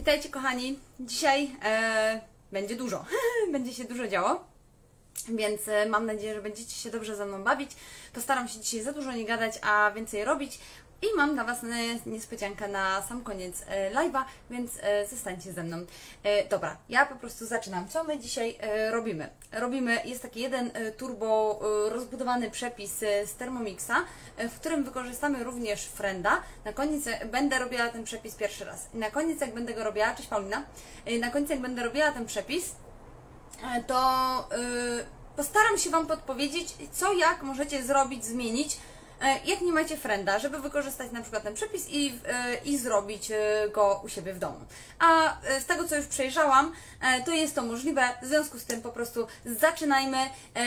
Witajcie kochani, dzisiaj będzie dużo, będzie się dużo działo, więc mam nadzieję, że będziecie się dobrze ze mną bawić. Postaram się dzisiaj za dużo nie gadać, a więcej robić i mam dla Was niespodziankę na sam koniec live'a, więc zostańcie ze mną. Dobra, ja po prostu zaczynam. Co my dzisiaj robimy? Jest taki jeden turbo rozbudowany przepis z Thermomixa, w którym wykorzystamy również Frienda. Na koniec będę robiła ten przepis pierwszy raz. Na koniec jak będę go robiła, cześć Paulina, na koniec jak będę robiła ten przepis, to postaram się Wam podpowiedzieć, co jak możecie zrobić, zmienić, jak nie macie Frienda, żeby wykorzystać na przykład ten przepis i zrobić go u siebie w domu. A z tego, co już przejrzałam, to jest to możliwe, w związku z tym po prostu zaczynajmy.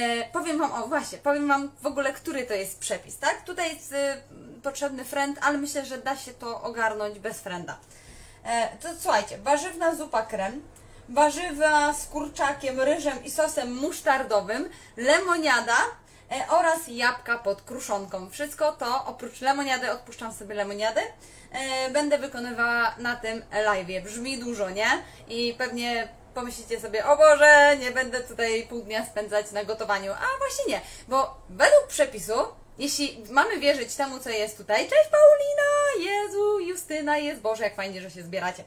Powiem Wam w ogóle, który to jest przepis, tak? Tutaj jest potrzebny Friend, ale myślę, że da się to ogarnąć bez Frienda. To słuchajcie, warzywna zupa krem, warzywa z kurczakiem, ryżem i sosem musztardowym, lemoniada oraz jabłka pod kruszonką. Wszystko to, oprócz lemoniady, odpuszczam sobie lemoniady, będę wykonywała na tym live'ie. Brzmi dużo, nie? I pewnie pomyślicie sobie, o Boże, nie będę tutaj pół dnia spędzać na gotowaniu. A właśnie nie, bo według przepisu, jeśli mamy wierzyć temu, co jest tutaj, cześć Paulina, Jezu, Justyna jest, Boże, jak fajnie, że się zbieracie.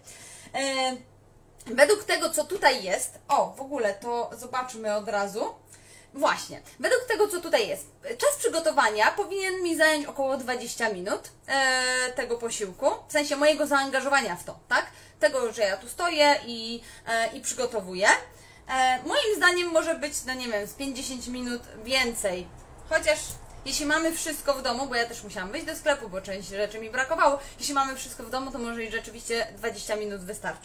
Według tego, co tutaj jest, w ogóle to zobaczmy od razu. Właśnie, według tego, co tutaj jest, czas przygotowania powinien mi zająć około 20 minut tego posiłku, w sensie mojego zaangażowania w to, tak? Tego, że ja tu stoję i przygotowuję. Moim zdaniem może być, no nie wiem, z 50 minut więcej, chociaż jeśli mamy wszystko w domu, bo ja też musiałam wyjść do sklepu, bo część rzeczy mi brakowało, jeśli mamy wszystko w domu, to może i rzeczywiście 20 minut wystarczy.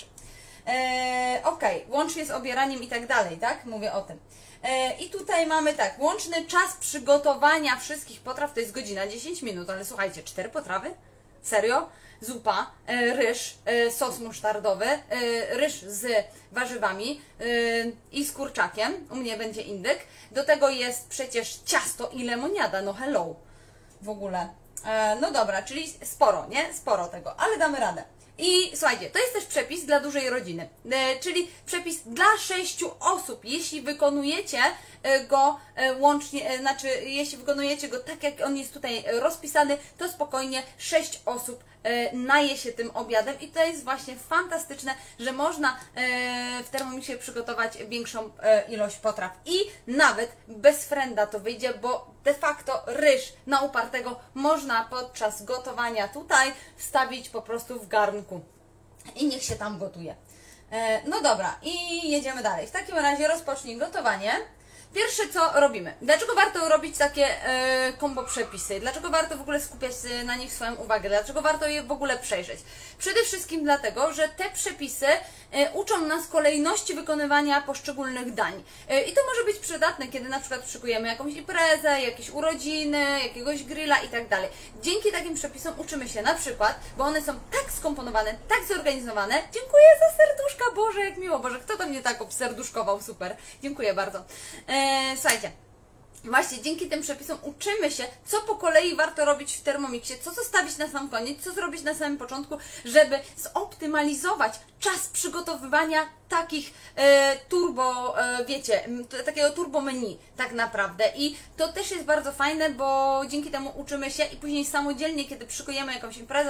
Ok, łącznie z obieraniem i tak dalej, tak? Mówię o tym. I tutaj mamy tak, łączny czas przygotowania wszystkich potraw to jest godzina 10 minut, ale słuchajcie, 4 potrawy? Serio? Zupa, ryż, sos musztardowy, ryż z warzywami i z kurczakiem, u mnie będzie indyk. Do tego jest przecież ciasto i lemoniada, no hello, w ogóle. No dobra, czyli sporo, nie? Sporo tego, ale damy radę. I słuchajcie, to jest też przepis dla dużej rodziny, czyli przepis dla 6 osób. Jeśli wykonujecie go łącznie, znaczy jeśli wykonujecie go tak, jak on jest tutaj rozpisany, to spokojnie 6 osób naje się tym obiadem i to jest właśnie fantastyczne, że można w Thermomixie przygotować większą ilość potraw i nawet bez Frienda to wyjdzie, bo de facto ryż na upartego można podczas gotowania tutaj wstawić po prostu w garnku i niech się tam gotuje. No dobra, i jedziemy dalej. W takim razie rozpocznij gotowanie. Pierwsze co robimy, dlaczego warto robić takie combo przepisy, dlaczego warto w ogóle skupiać na nich swoją uwagę, dlaczego warto je w ogóle przejrzeć? Przede wszystkim dlatego, że te przepisy uczą nas kolejności wykonywania poszczególnych dań. I to może być przydatne, kiedy na przykład szykujemy jakąś imprezę, jakieś urodziny, jakiegoś grilla i tak dalej. Dzięki takim przepisom uczymy się na przykład, bo one są tak skomponowane, tak zorganizowane. Dziękuję za serduszka, Boże, jak miło, Boże, kto to mnie tak obserduszkował, super, dziękuję bardzo. Słuchajcie, właśnie dzięki tym przepisom uczymy się, co po kolei warto robić w Thermomixie, co zostawić na sam koniec, co zrobić na samym początku, żeby zoptymalizować czas przygotowywania takich turbo, wiecie, takiego turbo menu tak naprawdę. I to też jest bardzo fajne, bo dzięki temu uczymy się i później samodzielnie, kiedy szykujemy jakąś imprezę,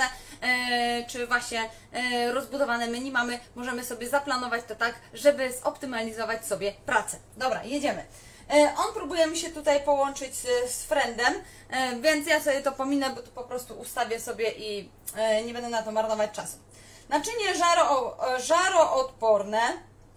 czy właśnie rozbudowane menu mamy, możemy sobie zaplanować to tak, żeby zoptymalizować sobie pracę. Dobra, jedziemy. On próbuje mi się tutaj połączyć z Friendem, więc ja sobie to pominę, bo tu po prostu ustawię sobie i nie będę na to marnować czasu. Naczynie żaroodporne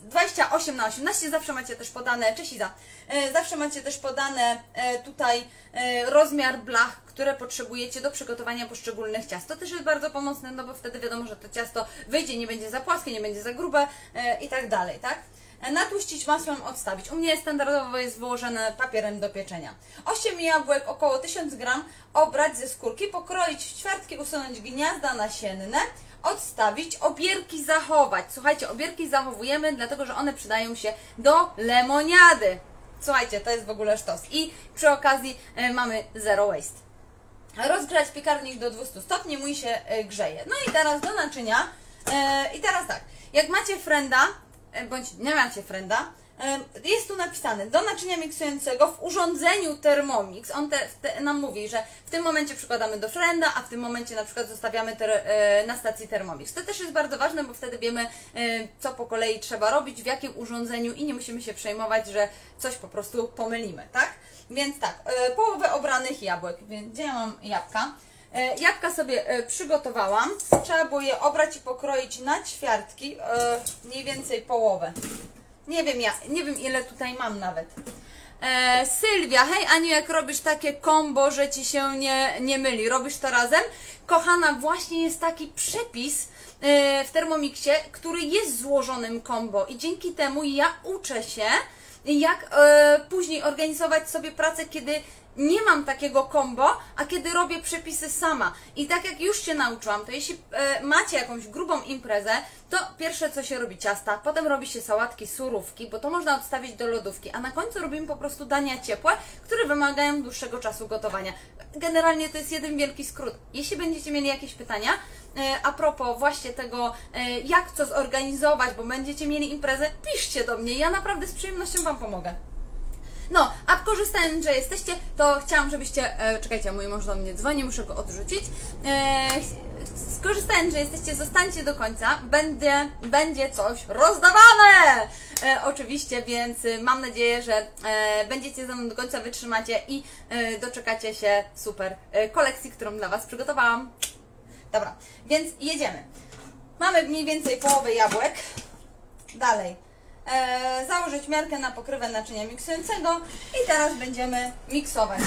28×18, zawsze macie też podane, cześć Iza, zawsze macie też podane tutaj rozmiar blach, które potrzebujecie do przygotowania poszczególnych ciast. To też jest bardzo pomocne, no bo wtedy wiadomo, że to ciasto wyjdzie, nie będzie za płaskie, nie będzie za grube i tak dalej, tak? Natłuścić masłem, odstawić. U mnie standardowo jest wyłożone papierem do pieczenia. 8 jabłek, około 1000 gram, obrać ze skórki, pokroić w ćwiartki, usunąć gniazda nasienne, odstawić, obierki zachować. Słuchajcie, obierki zachowujemy, dlatego że one przydają się do lemoniady. Słuchajcie, to jest w ogóle sztos. I przy okazji mamy zero waste. Rozgrzać piekarnik do 200 stopni, mój się grzeje. No i teraz do naczynia I teraz tak, jak macie frenda, bądź nie macie frenda, jest tu napisane, do naczynia miksującego w urządzeniu Thermomix, on nam mówi, że w tym momencie przykładamy do frenda, a w tym momencie na przykład zostawiamy na stacji Thermomix. To też jest bardzo ważne, bo wtedy wiemy, co po kolei trzeba robić, w jakim urządzeniu i nie musimy się przejmować, że coś po prostu pomylimy, tak? Więc tak, połowę obranych jabłek, więc gdzie ja mam jabłka? Jabłka sobie przygotowałam, trzeba było je obrać i pokroić na ćwiartki, mniej więcej połowę. Nie wiem ile tutaj mam nawet. Sylwia, hej Aniu, jak robisz takie kombo, że Ci się nie myli, robisz to razem? Kochana, właśnie jest taki przepis w Thermomixie, który jest złożonym kombo i dzięki temu ja uczę się, jak później organizować sobie pracę, kiedy nie mam takiego kombo, a kiedy robię przepisy sama. I tak jak już się nauczyłam, to jeśli macie jakąś grubą imprezę, to pierwsze co się robi ciasta, potem robi się sałatki, surówki, bo to można odstawić do lodówki, a na końcu robimy po prostu dania ciepłe, które wymagają dłuższego czasu gotowania. Generalnie to jest jeden wielki skrót. Jeśli będziecie mieli jakieś pytania a propos właśnie tego, jak co zorganizować, bo będziecie mieli imprezę, piszcie do mnie, ja naprawdę z przyjemnością Wam pomogę. No, a korzystając, że jesteście, to chciałam, żebyście... czekajcie, mój mąż do mnie dzwoni, muszę go odrzucić. Skorzystając, że jesteście, zostańcie do końca. Będzie coś rozdawane! Oczywiście, więc mam nadzieję, że będziecie ze mną do końca, wytrzymacie i doczekacie się super kolekcji, którą dla Was przygotowałam. Dobra, więc jedziemy. Mamy mniej więcej połowę jabłek. Dalej. Założyć miarkę na pokrywę naczynia miksującego i teraz będziemy miksować.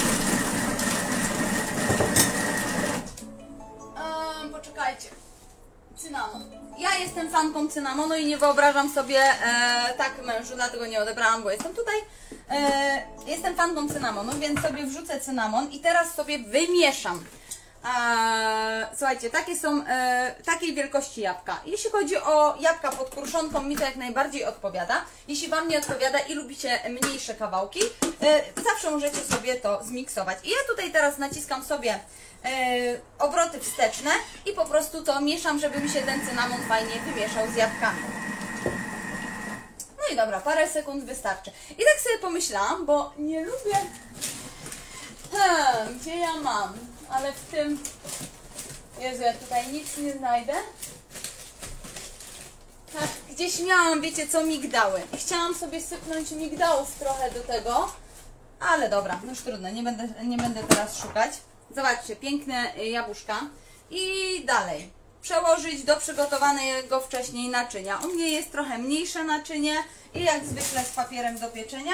Poczekajcie. Cynamon. Ja jestem fanką cynamonu i nie wyobrażam sobie tak mężu, dlatego nie odebrałam, bo jestem tutaj. Jestem fanką cynamonu, więc sobie wrzucę cynamon i teraz sobie wymieszam. Słuchajcie, takie są takiej wielkości jabłka. Jeśli chodzi o jabłka pod kruszonką, mi to jak najbardziej odpowiada. Jeśli Wam nie odpowiada i lubicie mniejsze kawałki, zawsze możecie sobie to zmiksować. I ja tutaj teraz naciskam sobie obroty wsteczne i po prostu to mieszam, żeby mi się ten cynamon fajnie wymieszał z jabłkami. No i dobra, parę sekund wystarczy. I tak sobie pomyślałam, bo nie lubię... gdzie ja mam? Ale w tym... Jezu, ja tutaj nic nie znajdę. Tak, gdzieś miałam, wiecie co, migdały. I chciałam sobie sypnąć migdałów trochę do tego. Ale dobra, no już trudno, nie będę teraz szukać. Zobaczcie, piękne jabłuszka. I dalej. Przełożyć do przygotowanego wcześniej naczynia. U mnie jest trochę mniejsze naczynie i jak zwykle z papierem do pieczenia.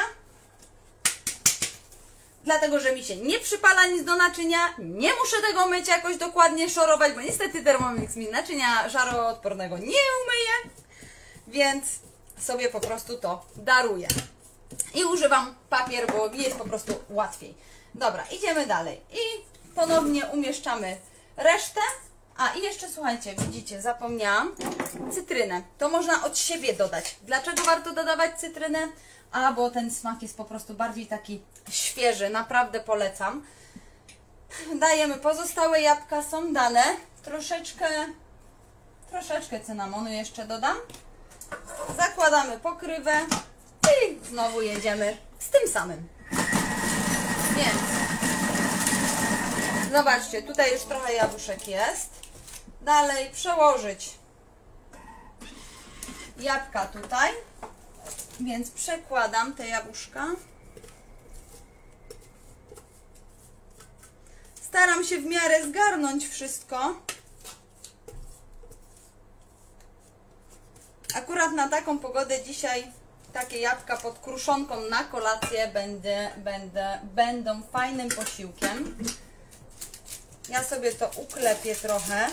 Dlatego, że mi się nie przypala nic do naczynia, nie muszę tego myć jakoś dokładnie, szorować, bo niestety Thermomix mi naczynia żaroodpornego nie umyje, więc sobie po prostu to daruję. I używam papier, bo mi jest po prostu łatwiej. Dobra, idziemy dalej. I ponownie umieszczamy resztę. A i jeszcze słuchajcie, widzicie, zapomniałam, cytrynę. To można od siebie dodać. Dlaczego warto dodawać cytrynę? Bo ten smak jest po prostu bardziej taki świeży, naprawdę polecam. Dajemy, pozostałe jabłka są dane. Troszeczkę cynamonu jeszcze dodam. Zakładamy pokrywę i znowu jedziemy z tym samym. Więc zobaczcie, tutaj już trochę jabłuszek jest. Dalej przełożyć jabłka tutaj. Więc przekładam te jabłuszka. Staram się w miarę zgarnąć wszystko. Akurat na taką pogodę dzisiaj takie jabłka pod kruszonką na kolację będą fajnym posiłkiem. Ja sobie to uklepię trochę.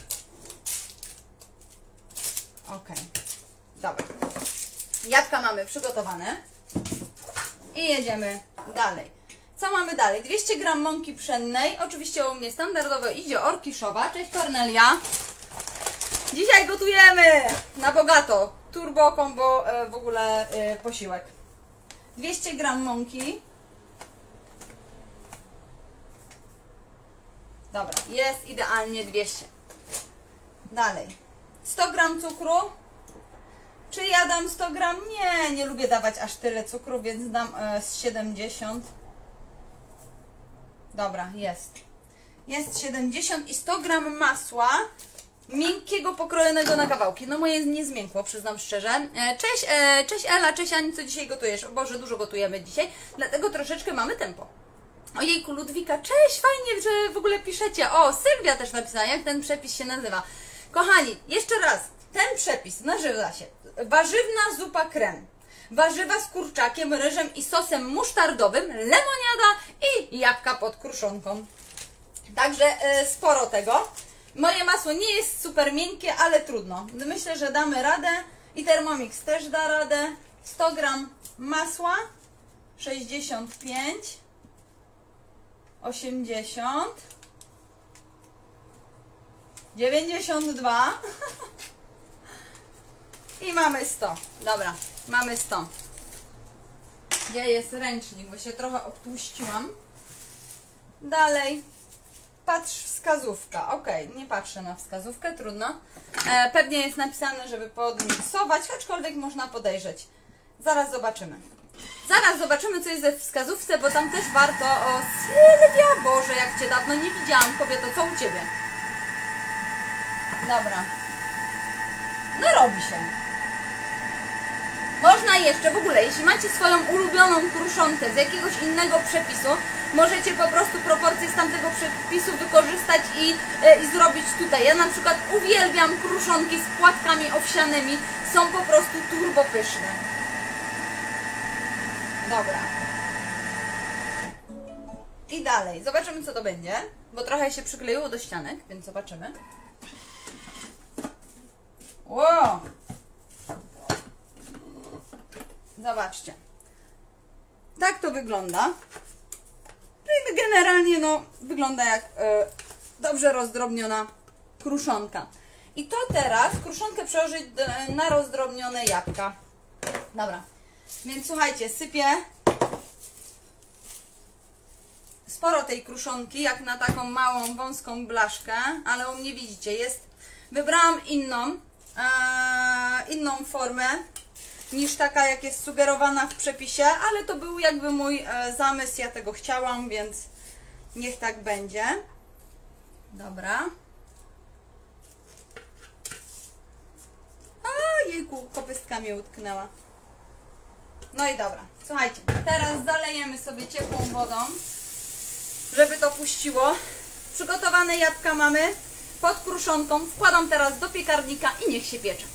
Ok, dobra. Jabłka mamy przygotowane i jedziemy dalej. Co mamy dalej? 200 g mąki pszennej, oczywiście u mnie standardowo idzie orkiszowa. Cześć Kornelia. Dzisiaj gotujemy na bogato, turbo, combo, w ogóle posiłek. 200 g mąki. Dobra, jest idealnie 200. Dalej. 100 gram cukru. Czy ja dam 100 gram? Nie, nie lubię dawać aż tyle cukru, więc dam z 70. Dobra, jest. Jest 70 i 100 gram masła miękkiego, pokrojonego na kawałki. No moje nie zmiękło, przyznam szczerze. Cześć Ela, cześć Ani, co dzisiaj gotujesz? O Boże, dużo gotujemy dzisiaj, dlatego troszeczkę mamy tempo. Ojejku, Ludwika, cześć, fajnie, że w ogóle piszecie. O, Sylwia też napisała, jak ten przepis się nazywa. Kochani, jeszcze raz, ten przepis nazywa się warzywna zupa krem. Warzywa z kurczakiem, ryżem i sosem musztardowym, lemoniada i jabłka pod kruszonką. Także sporo tego. Moje masło nie jest super miękkie, ale trudno. Myślę, że damy radę i Thermomix też da radę. 100 gram masła, 65, 80, 92 i mamy 100. Dobra, mamy 100. Gdzie jest ręcznik, bo się trochę obtłuściłam. Dalej. Patrz wskazówka. Ok, nie patrzę na wskazówkę, trudno. Pewnie jest napisane, żeby podmiksować, aczkolwiek można podejrzeć. Zaraz zobaczymy. Zaraz zobaczymy, co jest we wskazówce, bo tam też warto o... Sylwia, Boże, jak Cię dawno nie widziałam, kobieto, co u Ciebie? Dobra. No robi się. Można jeszcze, w ogóle, jeśli macie swoją ulubioną kruszonkę z jakiegoś innego przepisu, możecie po prostu proporcje z tamtego przepisu wykorzystać i zrobić tutaj. Ja na przykład uwielbiam kruszonki z płatkami owsianymi, są po prostu turbo pyszne. Dobra. I dalej, zobaczymy, co to będzie, bo trochę się przykleiło do ścianek, więc zobaczymy. Wow! Zobaczcie. Tak to wygląda. Generalnie no, wygląda jak dobrze rozdrobniona kruszonka. I to teraz kruszonkę przełożyć na rozdrobnione jabłka. Dobra. Więc słuchajcie, sypię sporo tej kruszonki, jak na taką małą, wąską blaszkę, ale u mnie widzicie, jest... Wybrałam inną formę niż taka, jak jest sugerowana w przepisie, ale to był jakby mój zamysł, ja tego chciałam, więc niech tak będzie. Dobra. A, jejku, kopystka mnie utknęła. No i dobra, słuchajcie, teraz zalejemy sobie ciepłą wodą, żeby to puściło. Przygotowane jabłka mamy pod kruszonką, wkładam teraz do piekarnika i niech się piecze.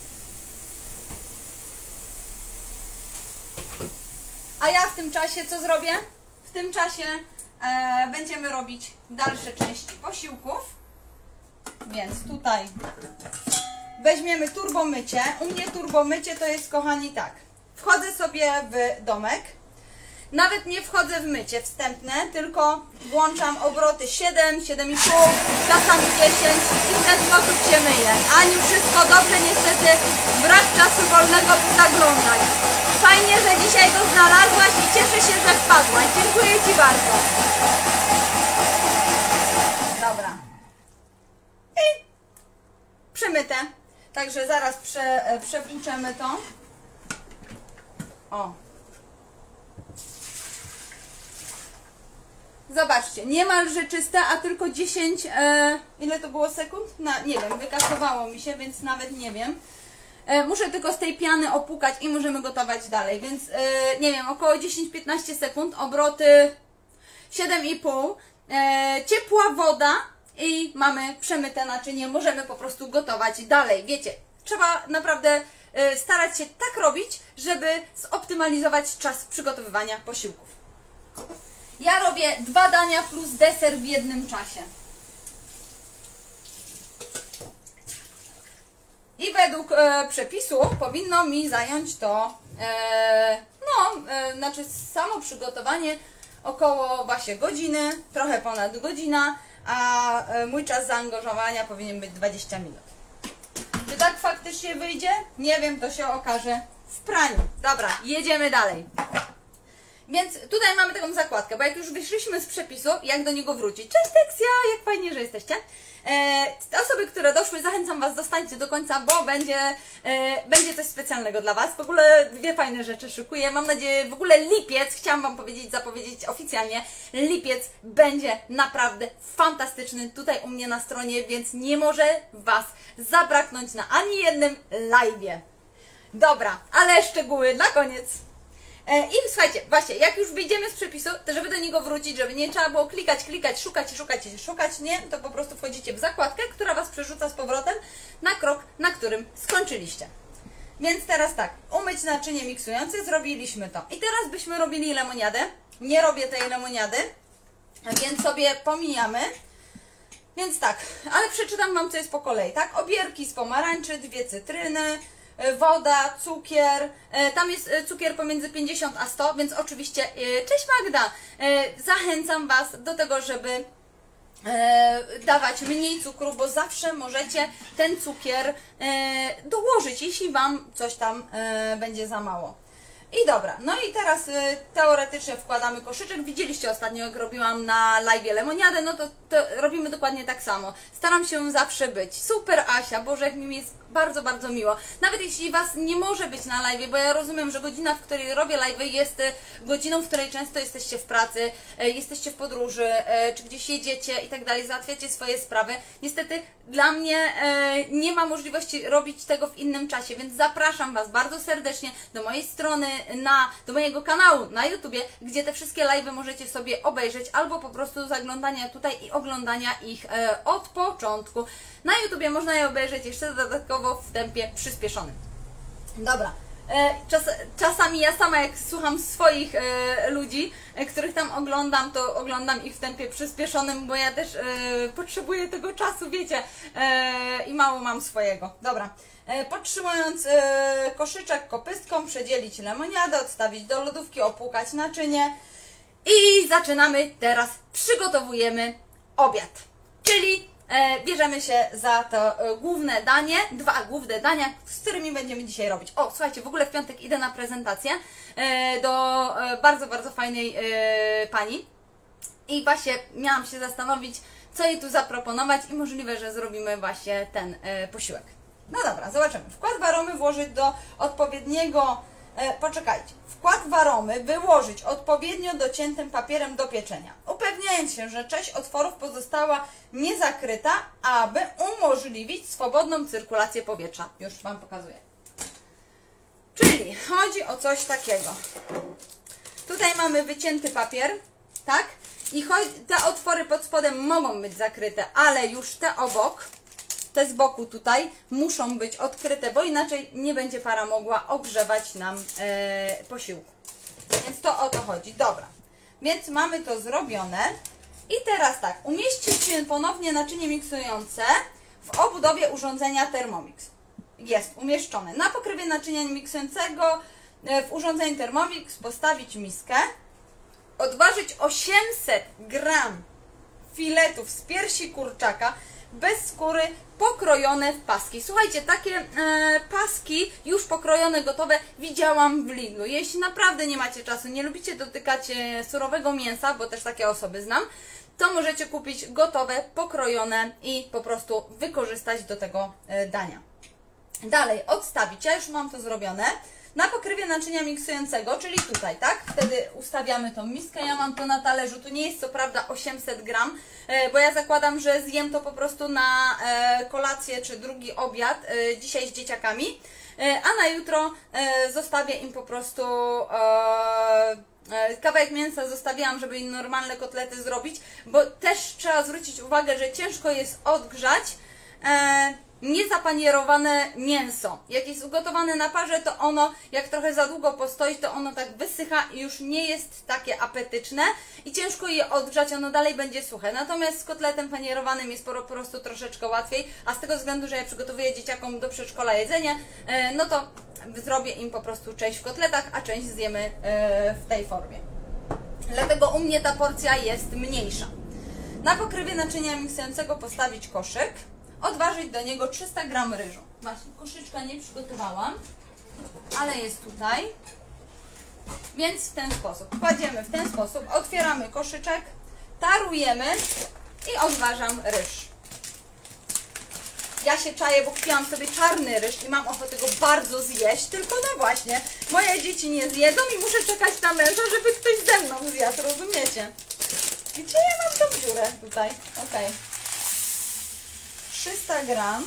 A ja w tym czasie co zrobię? W tym czasie będziemy robić dalsze części posiłków. Więc tutaj weźmiemy turbomycie. U mnie turbomycie to jest, kochani, tak. Wchodzę sobie w domek. Nawet nie wchodzę w mycie wstępne, tylko włączam obroty 7, 7,5, czasami 10 i w ten sposób się myję. Aniu, wszystko dobrze, niestety brak czasu wolnego, by zaglądać. Fajnie, że dzisiaj go znalazłaś i cieszę się, że wpadłaś. Dziękuję Ci bardzo. Dobra. I przemyte. Także zaraz przepłuczemy to. O. Zobaczcie, niemalże czyste, a tylko 10, ile to było sekund? Nie wiem, wykasowało mi się, więc nawet nie wiem. Muszę tylko z tej piany opłukać i możemy gotować dalej, więc nie wiem, około 10-15 sekund, obroty 7,5, ciepła woda i mamy przemyte naczynie, możemy po prostu gotować dalej. Wiecie, trzeba naprawdę starać się tak robić, żeby zoptymalizować czas przygotowywania posiłków. Ja robię 2 dania plus deser w jednym czasie. I według przepisu powinno mi zająć to, znaczy samo przygotowanie około właśnie godziny, trochę ponad godzina, a mój czas zaangażowania powinien być 20 minut. Czy tak faktycznie wyjdzie? Nie wiem, to się okaże w praniu. Dobra, jedziemy dalej. Więc tutaj mamy taką zakładkę, bo jak już wyszliśmy z przepisu, jak do niego wrócić. Cześć Teksja, jak fajnie, że jesteście. Te osoby, osoby, które doszły, zachęcam Was, zostańcie do końca, bo będzie coś specjalnego dla Was. W ogóle dwie fajne rzeczy szykuję. Mam nadzieję, w ogóle lipiec, chciałam Wam zapowiedzieć oficjalnie, lipiec będzie naprawdę fantastyczny tutaj u mnie na stronie, więc nie może Was zabraknąć na ani jednym live'ie. Dobra, ale szczegóły na koniec. I słuchajcie, właśnie, jak już wyjdziemy z przepisu, to żeby do niego wrócić, żeby nie trzeba było klikać, szukać, nie, to po prostu wchodzicie w zakładkę, która Was przerzuca z powrotem na krok, na którym skończyliście. Więc teraz tak, umyć naczynie miksujące, zrobiliśmy to. I teraz byśmy robili lemoniadę. Nie robię tej lemoniady, więc sobie pomijamy. Więc tak, ale przeczytam Wam, co jest po kolei, tak? Obierki z pomarańczy, 2 cytryny, woda, cukier, tam jest cukier pomiędzy 50 a 100, więc oczywiście, cześć Magda, zachęcam Was do tego, żeby dawać mniej cukru, bo zawsze możecie ten cukier dołożyć, jeśli Wam coś tam będzie za mało. I dobra, no i teraz teoretycznie wkładamy koszyczek. Widzieliście ostatnio, jak robiłam na live'ie lemoniadę, no to robimy dokładnie tak samo. Staram się zawsze być. Super Asia, Boże, jak mi jest bardzo, bardzo miło. Nawet jeśli Was nie może być na live'ie, bo ja rozumiem, że godzina, w której robię live'y, jest godziną, w której często jesteście w pracy, jesteście w podróży, czy gdzieś jedziecie i tak dalej, załatwiacie swoje sprawy. Niestety dla mnie nie ma możliwości robić tego w innym czasie, więc zapraszam Was bardzo serdecznie do mojej strony, do mojego kanału na YouTubie, gdzie te wszystkie live'y możecie sobie obejrzeć, albo po prostu zaglądania tutaj i oglądania ich od początku. Na YouTubie można je obejrzeć jeszcze dodatkowo w tempie przyspieszonym. Dobra. Czasami ja sama, jak słucham swoich ludzi, których tam oglądam, to oglądam ich w tempie przyspieszonym, bo ja też potrzebuję tego czasu, wiecie, i mało mam swojego. Dobra. Podtrzymując koszyczek kopystką, przedzielić lemoniadę, odstawić do lodówki, opłukać naczynie i zaczynamy teraz, przygotowujemy obiad, czyli bierzemy się za to główne danie, 2 główne dania, z którymi będziemy dzisiaj robić. O, słuchajcie, w ogóle w piątek idę na prezentację do bardzo, bardzo fajnej pani i właśnie miałam się zastanowić, co jej tu zaproponować i możliwe, że zrobimy właśnie ten posiłek. No dobra, zobaczymy. Wkład waromy włożyć do odpowiedniego, poczekajcie, wkład waromy wyłożyć odpowiednio dociętym papierem do pieczenia, upewniając się, że część otworów pozostała niezakryta, aby umożliwić swobodną cyrkulację powietrza. Już Wam pokazuję. Czyli chodzi o coś takiego. Tutaj mamy wycięty papier, tak? I te otwory pod spodem mogą być zakryte, ale już te obok, te z boku tutaj muszą być odkryte, bo inaczej nie będzie para mogła ogrzewać nam posiłku. Więc to o to chodzi. Dobra, więc mamy to zrobione. I teraz tak, umieścić ponownie naczynie miksujące w obudowie urządzenia Thermomix. Jest umieszczone. Na pokrywie naczynia miksującego w urządzeniu Thermomix postawić miskę, odważyć 800 gram filetów z piersi kurczaka bez skóry, pokrojone w paski. Słuchajcie, takie paski już pokrojone, gotowe widziałam w Lidlu. Jeśli naprawdę nie macie czasu, nie lubicie dotykać surowego mięsa, bo też takie osoby znam, to możecie kupić gotowe, pokrojone i po prostu wykorzystać do tego dania. Dalej, odstawić. Ja już mam to zrobione. Na pokrywie naczynia miksującego, czyli tutaj, tak? Wtedy ustawiamy tą miskę. Ja mam to na talerzu. Tu nie jest co prawda 800 gram, bo ja zakładam, że zjem to po prostu na kolację czy drugi obiad dzisiaj z dzieciakami, a na jutro zostawię im po prostu kawałek mięsa. Zostawiłam, żeby im normalne kotlety zrobić, bo też trzeba zwrócić uwagę, że ciężko jest odgrzać niezapanierowane mięso. Jak jest ugotowane na parze, to ono, jak trochę za długo postoi, to ono tak wysycha i już nie jest takie apetyczne i ciężko je odgrzać, ono dalej będzie suche. Natomiast z kotletem panierowanym jest po prostu troszeczkę łatwiej, a z tego względu, że ja przygotowuję dzieciakom do przedszkola jedzenie, no to zrobię im po prostu część w kotletach, a część zjemy w tej formie. Dlatego u mnie ta porcja jest mniejsza. Na pokrywie naczynia miksującego postawić koszyk, odważyć do niego 300 gram ryżu. Właśnie, koszyczka nie przygotowałam, ale jest tutaj. Więc w ten sposób, kładziemy w ten sposób, otwieramy koszyczek, tarujemy i odważam ryż. ja się czaję, bo kupiłam sobie czarny ryż i mam ochotę go bardzo zjeść, tylko no właśnie, moje dzieci nie zjedzą i muszę czekać na męża, żeby ktoś ze mną zjadł, rozumiecie? Gdzie ja mam tą dziurę tutaj? Ok. 300 gram.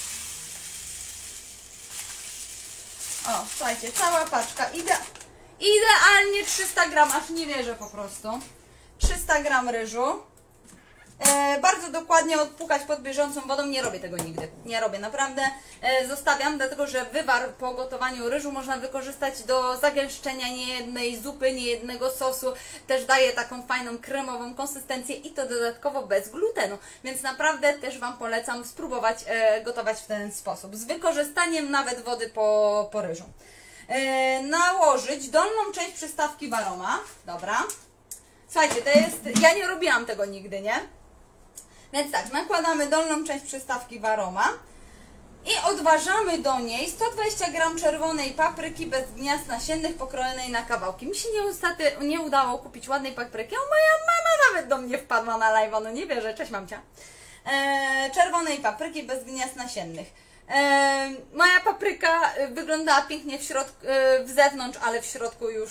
O, słuchajcie, cała paczka. Idealnie 300 gram, aż nie wierzę po prostu. 300 gram ryżu. Bardzo dokładnie odpłukać pod bieżącą wodą. Nie robię tego nigdy. Nie robię, naprawdę. Zostawiam, dlatego że wywar po gotowaniu ryżu można wykorzystać do zagęszczenia niejednej zupy, niejednego sosu. Też daje taką fajną kremową konsystencję i to dodatkowo bez glutenu. Więc naprawdę też Wam polecam spróbować gotować w ten sposób. Z wykorzystaniem nawet wody po ryżu. Nałożyć dolną część przystawki w aroma. Dobra. Słuchajcie, to jest... Ja nie robiłam tego nigdy, nie? Więc tak, nakładamy dolną część przystawki w aroma i odważamy do niej 120 g czerwonej papryki bez gniazd nasiennych pokrojonej na kawałki. Mi się niestety nie udało kupić ładnej papryki, a moja mama nawet do mnie wpadła na live, no nie wierzę, cześć mamcia. Czerwonej papryki bez gniazd nasiennych. Moja papryka wyglądała pięknie w środku, w zewnątrz, ale w środku już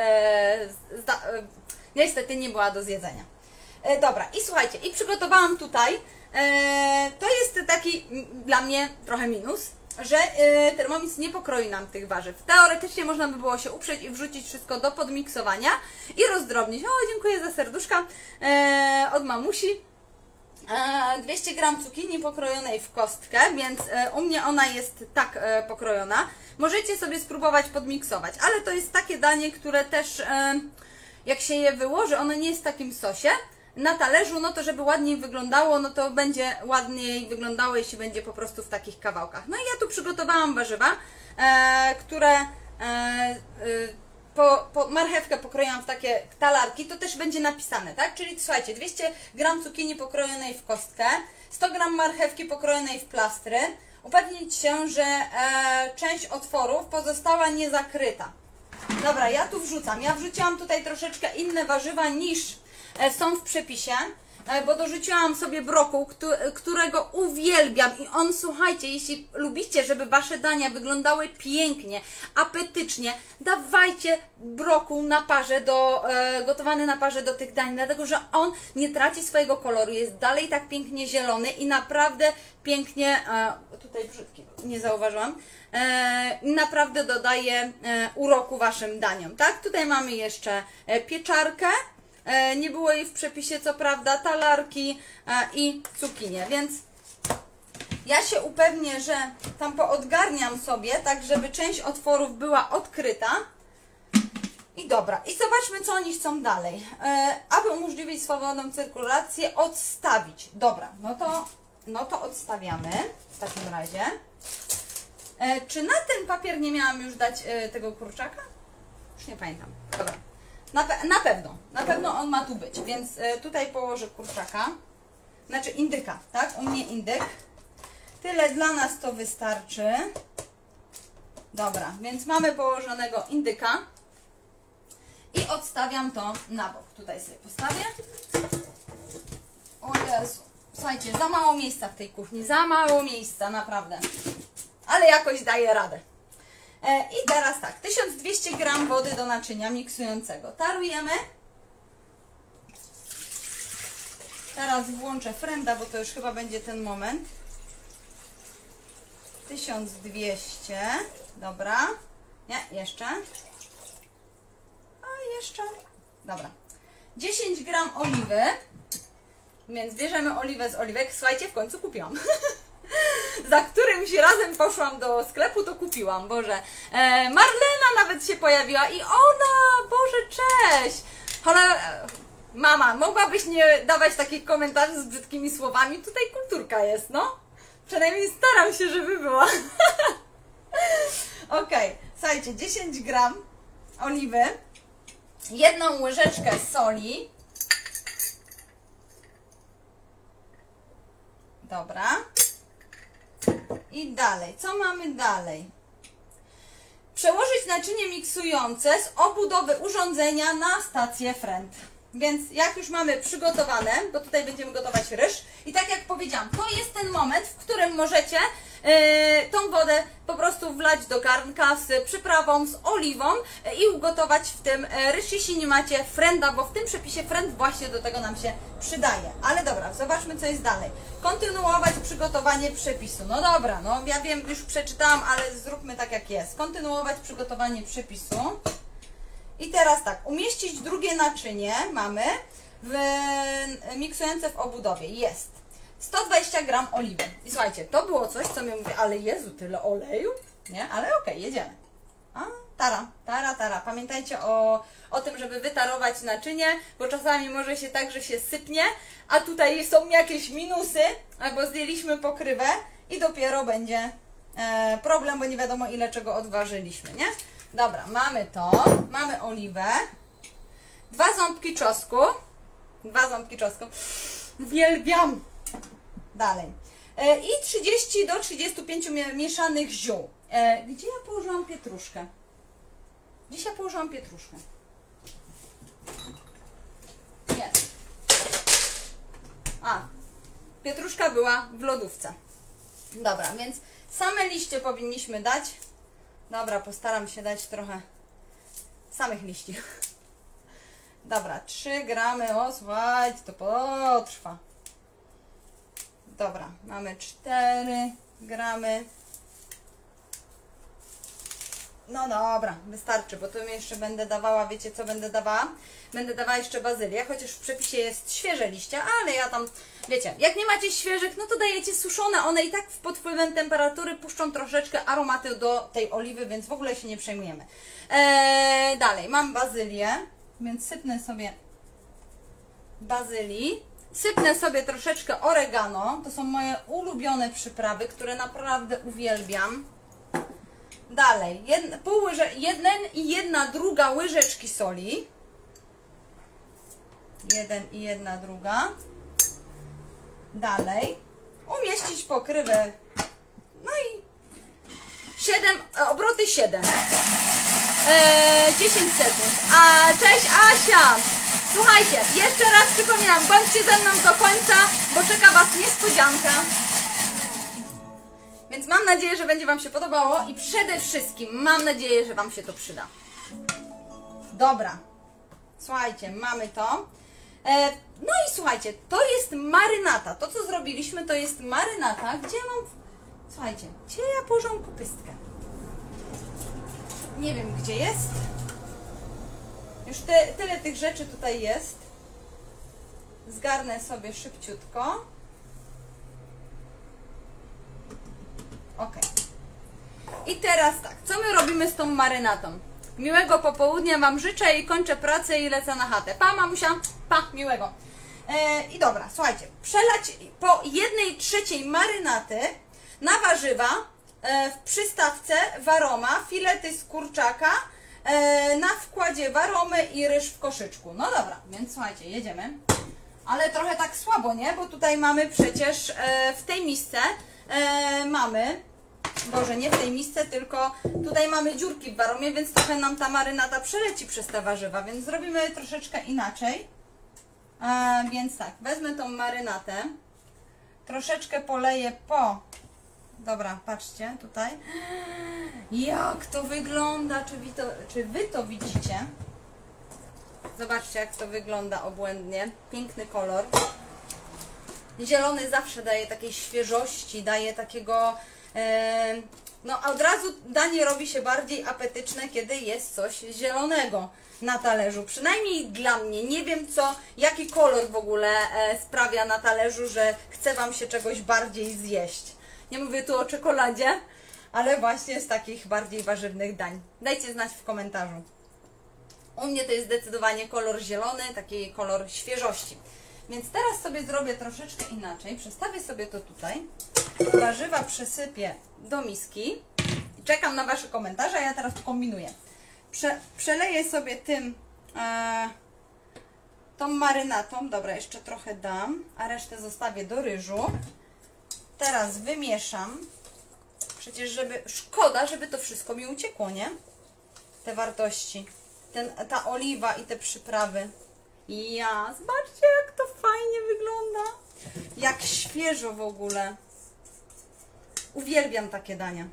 niestety nie była do zjedzenia. Dobra, i słuchajcie, i przygotowałam tutaj, to jest taki dla mnie trochę minus, że Thermomix nie pokroi nam tych warzyw. Teoretycznie można by było się uprzeć i wrzucić wszystko do podmiksowania i rozdrobnić. O, dziękuję za serduszka od mamusi. 200 g cukinii pokrojonej w kostkę, więc u mnie ona jest tak pokrojona. Możecie sobie spróbować podmiksować, ale to jest takie danie, które też jak się je wyłoży, ono nie jest w takim sosie, na talerzu, no to żeby ładniej wyglądało, no to będzie ładniej wyglądało, jeśli będzie po prostu w takich kawałkach. No i ja tu przygotowałam warzywa, które marchewkę pokroiłam w takie talarki, to też będzie napisane, tak? Czyli słuchajcie, 200 g cukinii pokrojonej w kostkę, 100 g marchewki pokrojonej w plastry, upewnić się, że część otworów pozostała niezakryta. Dobra, ja tu wrzucam. Ja wrzuciłam tutaj troszeczkę inne warzywa niż są w przepisie, bo dorzuciłam sobie brokuł, którego uwielbiam i on, słuchajcie, jeśli lubicie, żeby Wasze dania wyglądały pięknie, apetycznie, dawajcie brokuł na parze gotowany na parze do tych dań, dlatego że on nie traci swojego koloru, jest dalej tak pięknie zielony i naprawdę pięknie, tutaj brzydki, nie zauważyłam, naprawdę dodaje uroku Waszym daniom, tak? Tutaj mamy jeszcze pieczarkę, nie było jej w przepisie, co prawda, talarki i cukinię, więc ja się upewnię, że tam poodgarniam sobie, tak żeby część otworów była odkryta. I dobra, i zobaczmy, co oni chcą dalej. Aby umożliwić swobodną cyrkulację, odstawić. Dobra, no to odstawiamy w takim razie. Czy na ten papier nie miałam już dać tego kurczaka? Już nie pamiętam. Dobra. Na pewno on ma tu być, więc tutaj położę kurczaka, znaczy indyka, tak? U mnie indyk. Tyle dla nas to wystarczy. Dobra, więc mamy położonego indyka i odstawiam to na bok. Tutaj sobie postawię. O Jezu, słuchajcie, za mało miejsca w tej kuchni, za mało miejsca, naprawdę. Ale jakoś daję radę. I teraz tak, 1200 g wody do naczynia miksującego. Tarujemy. Teraz włączę frenda, bo to już chyba będzie ten moment. 1200. Dobra. Nie, jeszcze. A jeszcze. Dobra. 10 g oliwy. Więc bierzemy oliwę z oliwek. Słuchajcie, w końcu kupiłam. Za którymś razem poszłam do sklepu, to kupiłam, Boże. Marlena nawet się pojawiła i ona, Boże, cześć! Ale mama, mogłabyś nie dawać takich komentarzy z brzydkimi słowami? Tutaj kulturka jest, no. Przynajmniej staram się, żeby była. Ok, słuchajcie, 10 g oliwy, 1 łyżeczkę soli. Dobra. I dalej, co mamy dalej? Przełożyć naczynie miksujące z obudowy urządzenia na stację frend. Więc jak już mamy przygotowane, bo tutaj będziemy gotować ryż i tak jak powiedziałam, to jest ten moment, w którym możecie tą wodę po prostu wlać do garnka z przyprawą, z oliwą i ugotować w tym ryż, jeśli nie macie frenda, bo w tym przepisie frend właśnie do tego nam się przydaje. Ale dobra, zobaczmy co jest dalej. Kontynuować przygotowanie przepisu. No dobra, no ja wiem, już przeczytałam, ale zróbmy tak jak jest. Kontynuować przygotowanie przepisu. I teraz tak, umieścić drugie naczynie mamy w miksujące w obudowie. Jest 120 gram oliwy. I słuchajcie, to było coś, co mi mówię, ale Jezu, tyle oleju? Nie? Ale okej, jedziemy. Tara. Pamiętajcie o tym, żeby wytarować naczynie, bo czasami może się tak, że się sypnie, a tutaj są jakieś minusy, albo zdjęliśmy pokrywę i dopiero będzie problem, bo nie wiadomo ile czego odważyliśmy, nie? Dobra, mamy to, mamy oliwę, 2 ząbki czosnku, uwielbiam, dalej, i 30 do 35 mieszanych ziół. Gdzie ja położyłam pietruszkę? Gdzieś ja położyłam pietruszkę. Jest. Pietruszka była w lodówce. Dobra, więc same liście powinniśmy dać. Dobra, postaram się dać trochę samych liści. Dobra, 3 gramy, o słuchajcie, to potrwa. Dobra, mamy 4 gramy. No dobra, wystarczy, bo tu jeszcze będę dawała, wiecie co będę dawała? Będę dawała jeszcze bazylię, chociaż w przepisie jest świeże liście, ale ja tam, wiecie, jak nie macie świeżych, no to dajecie suszone, one i tak pod wpływem temperatury puszczą troszeczkę aromaty do tej oliwy, więc w ogóle się nie przejmujemy. Dalej, mam bazylię, więc sypnę sobie bazylii, sypnę sobie troszeczkę oregano, to są moje ulubione przyprawy, które naprawdę uwielbiam. Dalej, 1,2 łyżeczki soli. 1 i 1/2. Dalej, umieścić pokrywę. No i 7. 10 sekund. Cześć Asia! Słuchajcie, jeszcze raz przypominam, bądźcie ze mną do końca, bo czeka Was niespodzianka. Więc mam nadzieję, że będzie Wam się podobało i przede wszystkim mam nadzieję, że Wam się to przyda. Dobra, słuchajcie, mamy to. No i słuchajcie, to jest marynata. To, co zrobiliśmy, to jest marynata. Gdzie mam... Słuchajcie, gdzie ja położyłam kopystkę? Nie wiem, gdzie jest. Już tyle tych rzeczy tutaj jest. Zgarnę sobie szybciutko. Ok. I teraz tak, co my robimy z tą marynatą? Miłego popołudnia Wam życzę i kończę pracę i lecę na chatę. Pa mamusia, pa, miłego. I dobra, słuchajcie, przelać po 1/3 marynaty na warzywa w przystawce waroma, filety z kurczaka, na wkładzie waromy i ryż w koszyczku. No dobra, więc słuchajcie, jedziemy. Ale trochę tak słabo, nie? Bo tutaj mamy przecież w tej misce mamy, Boże, nie w tej misce, tylko tutaj mamy dziurki w waromie, więc trochę nam ta marynata przeleci przez te warzywa, więc zrobimy troszeczkę inaczej. Więc tak, wezmę tą marynatę, troszeczkę poleję po... Dobra, patrzcie tutaj. Jak to wygląda, czy wy to widzicie? Zobaczcie, jak to wygląda obłędnie. Piękny kolor. Zielony zawsze daje takiej świeżości, daje takiego... no od razu danie robi się bardziej apetyczne, kiedy jest coś zielonego na talerzu. Przynajmniej dla mnie. Nie wiem jaki kolor w ogóle sprawia na talerzu, że chce Wam się czegoś bardziej zjeść. Nie mówię tu o czekoladzie, ale właśnie z takich bardziej warzywnych dań. Dajcie znać w komentarzu. U mnie to jest zdecydowanie kolor zielony, taki kolor świeżości. Więc teraz sobie zrobię troszeczkę inaczej. Przestawię sobie to tutaj. Warzywa przesypię do miski. I czekam na Wasze komentarze, a ja teraz kombinuję. Przeleję sobie tą marynatą. Dobra, jeszcze trochę dam, a resztę zostawię do ryżu. Teraz wymieszam. Przecież szkoda, żeby to wszystko mi uciekło, nie? Te wartości. Ta oliwa i te przyprawy. Ja, zobaczcie jak to fajnie wygląda. Jak świeżo w ogóle. Uwielbiam takie dania.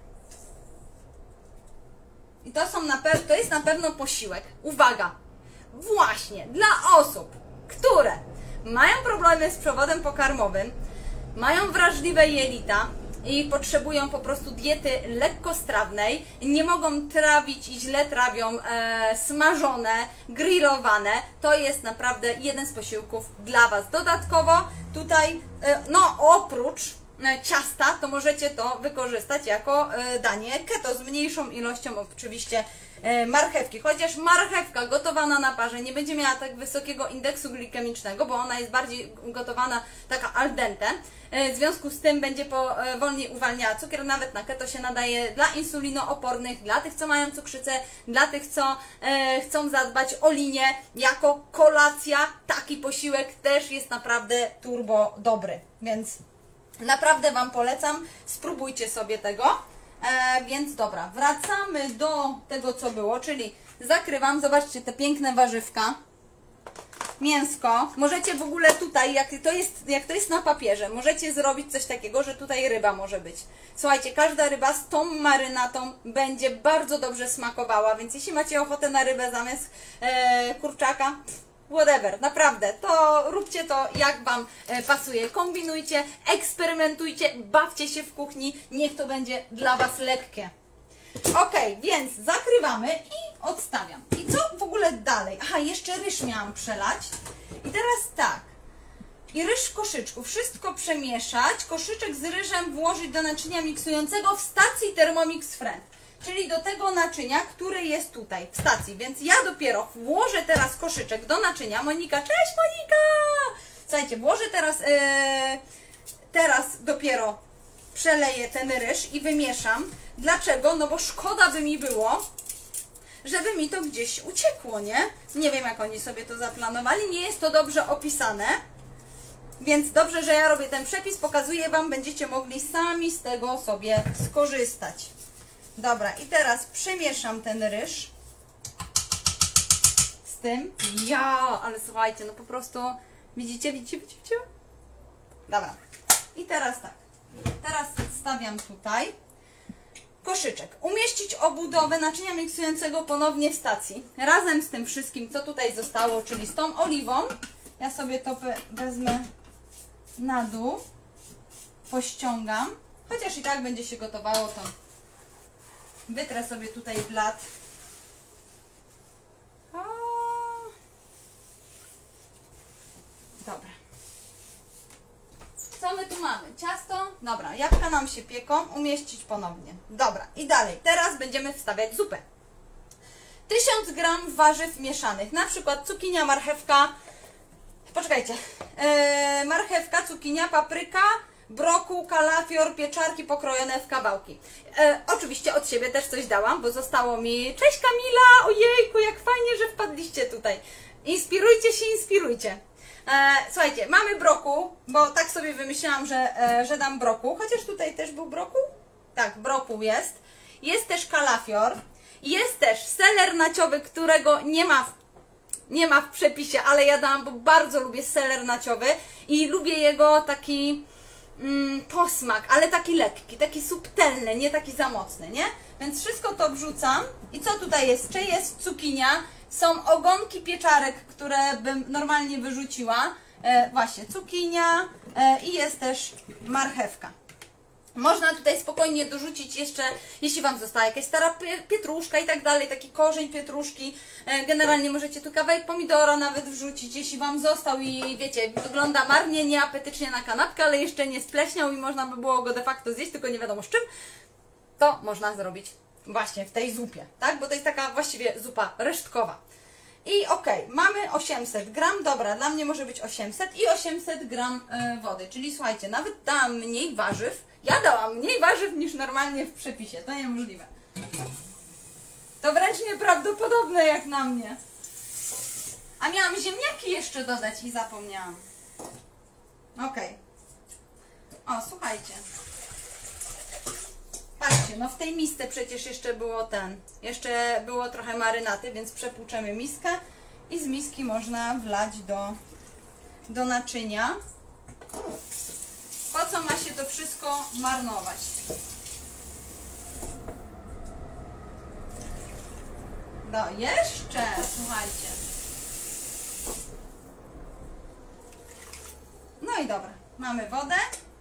I to jest na pewno posiłek. Uwaga! Właśnie dla osób, które mają problemy z przewodem pokarmowym, mają wrażliwe jelita i potrzebują po prostu diety lekkostrawnej, nie mogą trawić i źle trawią smażone, grillowane, to jest naprawdę jeden z posiłków dla Was. Dodatkowo tutaj, no oprócz ciasta, to możecie to wykorzystać jako danie keto z mniejszą ilością oczywiście marchewki, chociaż marchewka gotowana na parze nie będzie miała tak wysokiego indeksu glikemicznego, bo ona jest bardziej gotowana taka al dente, w związku z tym będzie wolniej uwalniała cukier, nawet na keto się nadaje dla insulinoopornych, dla tych, co mają cukrzycę, dla tych, co chcą zadbać o linię, jako kolacja taki posiłek też jest naprawdę turbo dobry, więc naprawdę Wam polecam, spróbujcie sobie tego. Więc dobra, wracamy do tego, co było, czyli zakrywam, zobaczcie te piękne warzywka, mięsko, możecie w ogóle tutaj, jak to jest na papierze, możecie zrobić coś takiego, że tutaj ryba może być. Słuchajcie, każda ryba z tą marynatą będzie bardzo dobrze smakowała, więc jeśli macie ochotę na rybę zamiast kurczaka, whatever, naprawdę, to róbcie to jak Wam pasuje, kombinujcie, eksperymentujcie, bawcie się w kuchni, niech to będzie dla Was lekkie. Ok, więc zakrywamy i odstawiam. I co w ogóle dalej? Aha, jeszcze ryż miałam przelać. I teraz tak, i ryż w koszyczku, wszystko przemieszać, koszyczek z ryżem włożyć do naczynia miksującego w stacji Thermomix Friend. Czyli do tego naczynia, które jest tutaj w stacji, więc ja dopiero włożę teraz koszyczek do naczynia. Monika, cześć Monika! Słuchajcie, włożę teraz dopiero przeleję ten ryż i wymieszam. Dlaczego? No bo szkoda by mi było, żeby mi to gdzieś uciekło, nie? Nie wiem, jak oni sobie to zaplanowali, nie jest to dobrze opisane, więc dobrze, że ja robię ten przepis, pokazuję Wam, będziecie mogli sami z tego sobie skorzystać. Dobra, i teraz przemieszam ten ryż z tym. Ale słuchajcie, no po prostu widzicie? Dobra, i teraz tak, teraz stawiam tutaj koszyczek. Umieścić obudowę naczynia miksującego ponownie w stacji, razem z tym wszystkim, co tutaj zostało, czyli z tą oliwą. Ja sobie to wezmę na dół, pościągam, chociaż i tak będzie się gotowało, to wytrę sobie tutaj blat. Dobra. Co my tu mamy? Ciasto? Dobra, jabłka nam się pieką, umieścić ponownie. Dobra, i dalej. Teraz będziemy wstawiać zupę. 1000 gram warzyw mieszanych, na przykład cukinia, marchewka, poczekajcie, marchewka, cukinia, papryka, brokuł, kalafior, pieczarki pokrojone w kawałki. Oczywiście od siebie też coś dałam, bo zostało mi... Cześć Kamila! Ojejku, jak fajnie, że wpadliście tutaj. Inspirujcie się, inspirujcie. Słuchajcie, mamy brokuł, bo tak sobie wymyślałam, że dam brokuł, chociaż tutaj też był brokuł. Tak, brokuł jest. Jest też kalafior. Jest też seler naciowy, którego nie ma w przepisie, ale ja dałam, bo bardzo lubię seler naciowy i lubię jego taki posmak, ale taki lekki, taki subtelny, nie taki za mocny, nie? Więc wszystko to wrzucam. I co tutaj jest? Czy jest cukinia? Są ogonki pieczarek, które bym normalnie wyrzuciła. Właśnie cukinia i jest też marchewka. Można tutaj spokojnie dorzucić jeszcze, jeśli Wam została jakaś stara pietruszka i tak dalej, taki korzeń pietruszki. Generalnie możecie tu kawałek pomidora nawet wrzucić, jeśli Wam został i wiecie, wygląda marnie, nieapetycznie na kanapkę, ale jeszcze nie spleśniał i można by było go de facto zjeść, tylko nie wiadomo z czym, to można zrobić właśnie w tej zupie, tak? Bo to jest taka właściwie zupa resztkowa. I okej, mamy 800 gram, dobra, dla mnie może być 800 i 800 gram wody, czyli słuchajcie, nawet dałam mniej warzyw, ja dałam mniej warzyw niż normalnie w przepisie, to niemożliwe. To wręcz nieprawdopodobne jak na mnie. A miałam ziemniaki jeszcze dodać i zapomniałam. Okej. O, słuchajcie. Patrzcie, no w tej misce przecież jeszcze było jeszcze było trochę marynaty, więc przepłuczemy miskę i z miski można wlać do naczynia. Po co ma się to wszystko marnować? No jeszcze, słuchajcie. No i dobra, mamy wodę.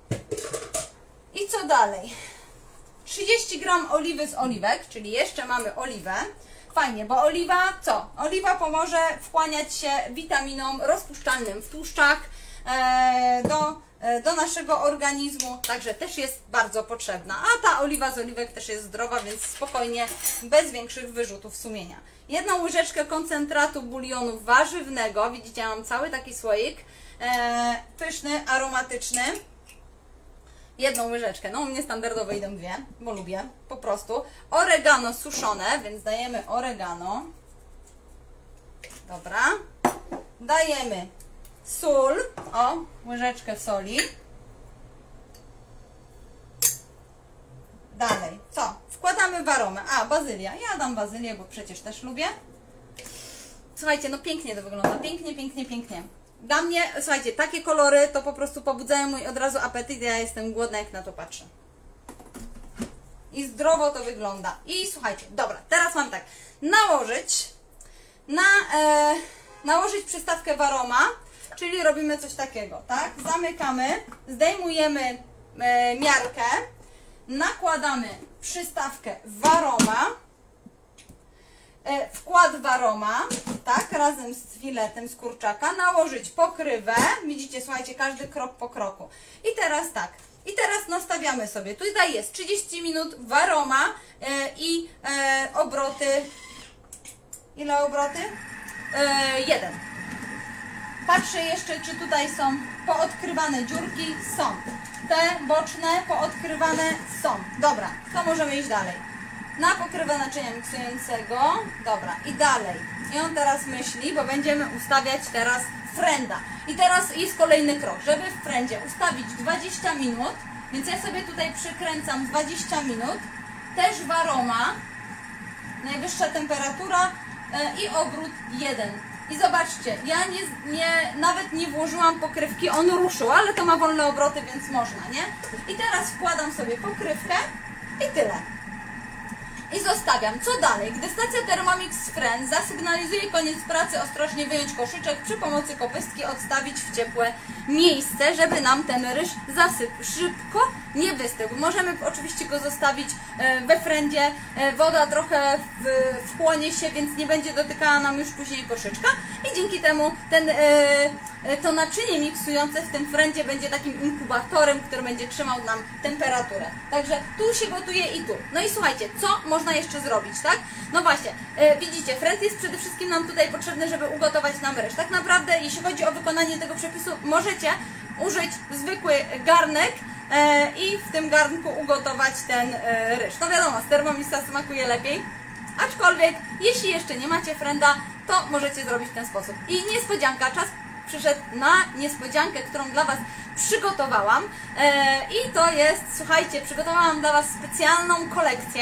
I co dalej? 30 gram oliwy z oliwek, czyli jeszcze mamy oliwę. Fajnie, bo oliwa co? Oliwa pomoże wchłaniać się witaminom rozpuszczalnym w tłuszczach do naszego organizmu, także też jest bardzo potrzebna. A ta oliwa z oliwek też jest zdrowa, więc spokojnie, bez większych wyrzutów sumienia. 1 łyżeczkę koncentratu bulionu warzywnego, widzicie, ja mam cały taki słoik, pyszny, aromatyczny. 1 łyżeczkę, no u mnie standardowo idą 2, bo lubię, po prostu. Oregano suszone, więc dajemy oregano. Dobra. Dajemy sól, o, łyżeczkę soli. Dalej, co? Wkładamy w aromę. A, bazylia. Ja dam bazylię, bo przecież też lubię. Słuchajcie, no pięknie to wygląda. Pięknie, pięknie, pięknie. Dla mnie, słuchajcie, takie kolory to po prostu pobudzają mój od razu apetyt. Ja jestem głodna, jak na to patrzę. I zdrowo to wygląda. I słuchajcie, dobra, teraz mam tak. Nałożyć przystawkę w aroma, czyli robimy coś takiego, tak? Zamykamy, zdejmujemy miarkę, nakładamy przystawkę w aroma, wkład w aroma, tak, razem z filetem z kurczaka, nałożyć pokrywę, widzicie, słuchajcie, każdy krok po kroku. I teraz tak, i teraz nastawiamy sobie, tutaj jest 30 minut w aroma i obroty, ile obroty? 1. Patrzę jeszcze, czy tutaj są poodkrywane dziurki, są. Te boczne poodkrywane są. Dobra, to możemy iść dalej. Na pokrywę naczynia miksującego. Dobra, i dalej. I on teraz myśli, bo będziemy ustawiać teraz frenda. I teraz jest kolejny krok, żeby w frendzie ustawić 20 minut, więc ja sobie tutaj przykręcam 20 minut, też w aroma, najwyższa temperatura i obrót 1. I zobaczcie, ja nawet nie włożyłam pokrywki, on ruszył, ale to ma wolne obroty, więc można, nie? I teraz wkładam sobie pokrywkę i tyle. I zostawiam. Co dalej? Gdy stacja Thermomix Friend zasygnalizuje koniec pracy, ostrożnie wyjąć koszyczek, przy pomocy kopystki odstawić w ciepłe miejsce, żeby nam ten ryż szybko nie wystygł. Możemy oczywiście go zostawić we frendzie, woda trochę wchłonie się, więc nie będzie dotykała nam już później koszyczka i dzięki temu to naczynie miksujące w tym frendzie będzie takim inkubatorem, który będzie trzymał nam temperaturę. Także tu się gotuje i tu. No i słuchajcie, co można jeszcze zrobić, tak? No właśnie, widzicie, frend jest przede wszystkim nam tutaj potrzebny, żeby ugotować nam ryż. Tak naprawdę, jeśli chodzi o wykonanie tego przepisu, możecie użyć zwykły garnek i w tym garnku ugotować ten ryż. No wiadomo, z Thermomixa smakuje lepiej, aczkolwiek jeśli jeszcze nie macie frenda, to możecie zrobić w ten sposób. I niespodzianka, czas przyszedł na niespodziankę, którą dla Was przygotowałam i to jest, słuchajcie, przygotowałam dla Was specjalną kolekcję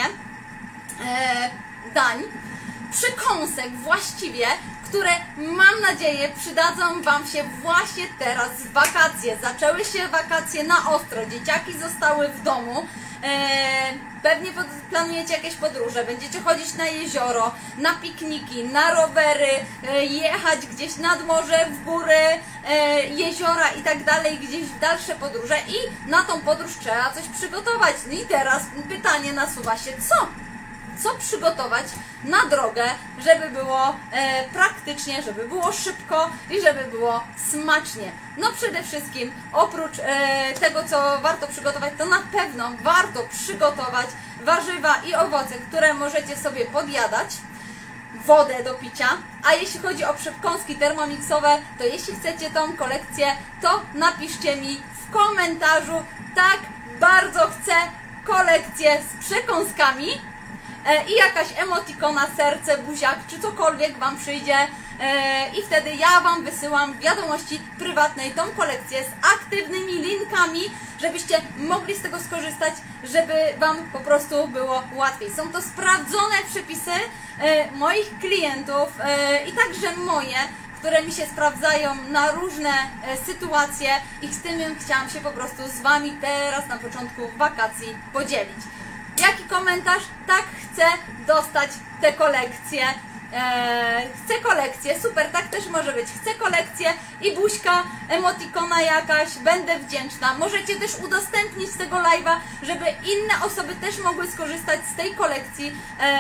dań, przekąsek właściwie, które mam nadzieję przydadzą Wam się właśnie teraz w wakacje. Zaczęły się wakacje na ostro, dzieciaki zostały w domu, pewnie planujecie jakieś podróże, będziecie chodzić na jezioro, na pikniki, na rowery, jechać gdzieś nad morze, w góry, jeziora i tak dalej, gdzieś w dalsze podróże i na tą podróż trzeba coś przygotować. I teraz pytanie nasuwa się, co przygotować na drogę, żeby było praktycznie, żeby było szybko i żeby było smacznie. No przede wszystkim oprócz tego, co warto przygotować, to na pewno warto przygotować warzywa i owoce, które możecie sobie podjadać, wodę do picia, a jeśli chodzi o przekąski termomiksowe, to jeśli chcecie tą kolekcję, to napiszcie mi w komentarzu, tak, bardzo chcę kolekcję z przekąskami, i jakaś emotikona, serce, buziak, czy cokolwiek Wam przyjdzie i wtedy ja Wam wysyłam w wiadomości prywatnej tą kolekcję z aktywnymi linkami, żebyście mogli z tego skorzystać, żeby Wam po prostu było łatwiej. Są to sprawdzone przepisy moich klientów i także moje, które mi się sprawdzają na różne sytuacje i z tym chciałam się po prostu z Wami teraz na początku wakacji podzielić. Jaki komentarz? Tak, chcę dostać tę kolekcję. Chcę kolekcję, super, tak też może być. Chcę kolekcję i buźka, emotikona jakaś, będę wdzięczna. Możecie też udostępnić tego live'a, żeby inne osoby też mogły skorzystać z tej kolekcji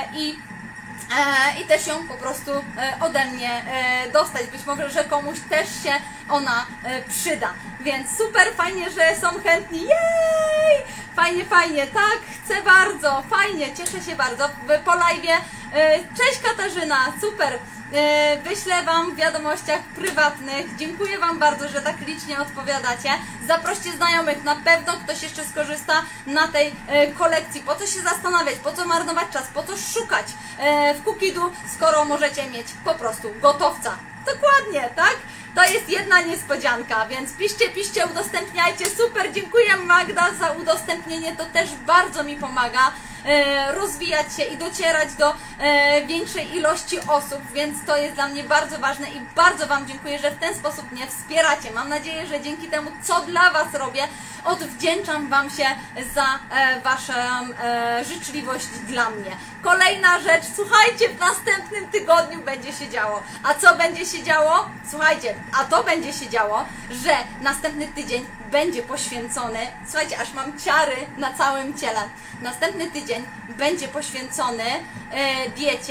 i też ją po prostu ode mnie dostać. Być może, że komuś też się ona przyda. Więc super, fajnie, że są chętni. Jej! Fajnie, fajnie, tak, chcę bardzo, fajnie, cieszę się bardzo. Po live'ie, cześć Katarzyna, super. Wyślę Wam w wiadomościach prywatnych. Dziękuję Wam bardzo, że tak licznie odpowiadacie. Zaproście znajomych, na pewno ktoś jeszcze skorzysta na tej kolekcji. Po co się zastanawiać, po co marnować czas, po co szukać w Kukidu, skoro możecie mieć po prostu gotowca. Dokładnie, tak? To jest jedna niespodzianka, więc piszcie, udostępniajcie. Super, dziękuję Magda za udostępnienie, to też bardzo mi pomaga rozwijać się i docierać do większej ilości osób, więc to jest dla mnie bardzo ważne i bardzo Wam dziękuję, że w ten sposób mnie wspieracie. Mam nadzieję, że dzięki temu, co dla Was robię, odwdzięczam Wam się za Waszą życzliwość dla mnie. Kolejna rzecz, słuchajcie, w następnym tygodniu będzie się działo. A co będzie się działo? Słuchajcie, a to będzie się działo, że następny tydzień będzie poświęcony, słuchajcie, aż mam ciary na całym ciele. Następny tydzień będzie poświęcony diecie,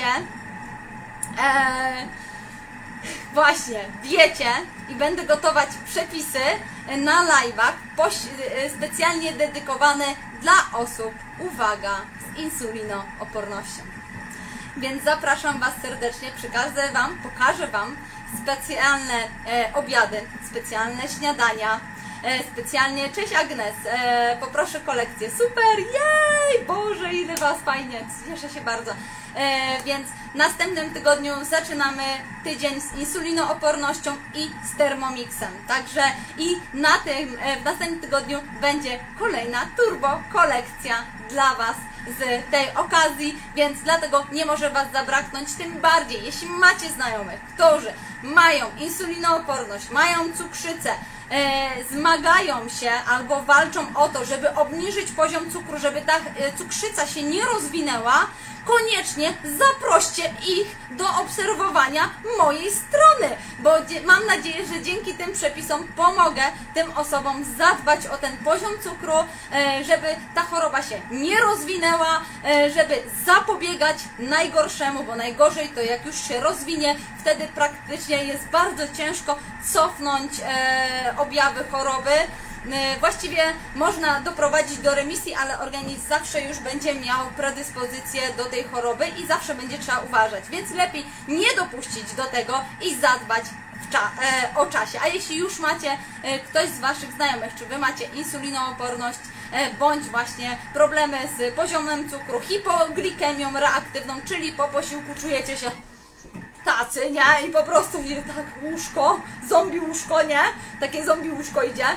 właśnie, diecie i będę gotować przepisy na live'ach specjalnie dedykowane dla osób, uwaga, z insulinoopornością. Więc zapraszam Was serdecznie, pokażę Wam specjalne obiady, specjalne śniadania, specjalnie, cześć Agnes, poproszę kolekcję, super, jej, Boże, ile Was fajnie, cieszę się bardzo. Więc w następnym tygodniu zaczynamy tydzień z insulinoopornością i z Thermomixem. Także i w następnym tygodniu będzie kolejna turbo kolekcja dla Was z tej okazji, więc dlatego nie może Was zabraknąć, tym bardziej jeśli macie znajomych, którzy mają insulinooporność, mają cukrzycę, zmagają się albo walczą o to, żeby obniżyć poziom cukru, żeby ta cukrzyca się nie rozwinęła, koniecznie zaproście ich do obserwowania mojej strony, bo mam nadzieję, że dzięki tym przepisom pomogę tym osobom zadbać o ten poziom cukru, żeby ta choroba się nie rozwinęła, żeby zapobiegać najgorszemu, bo najgorzej to jak już się rozwinie, wtedy praktycznie jest bardzo ciężko cofnąć objawy choroby. Właściwie można doprowadzić do remisji, ale organizm zawsze już będzie miał predyspozycję do tej choroby i zawsze będzie trzeba uważać, więc lepiej nie dopuścić do tego i zadbać o czasie. A jeśli już macie ktoś z Waszych znajomych, czy Wy macie insulinooporność, bądź właśnie problemy z poziomem cukru, hipoglikemią reaktywną, czyli po posiłku czujecie się tacy, nie? I po prostu tak łóżko, zombie łóżko, nie? Takie zombie łóżko idzie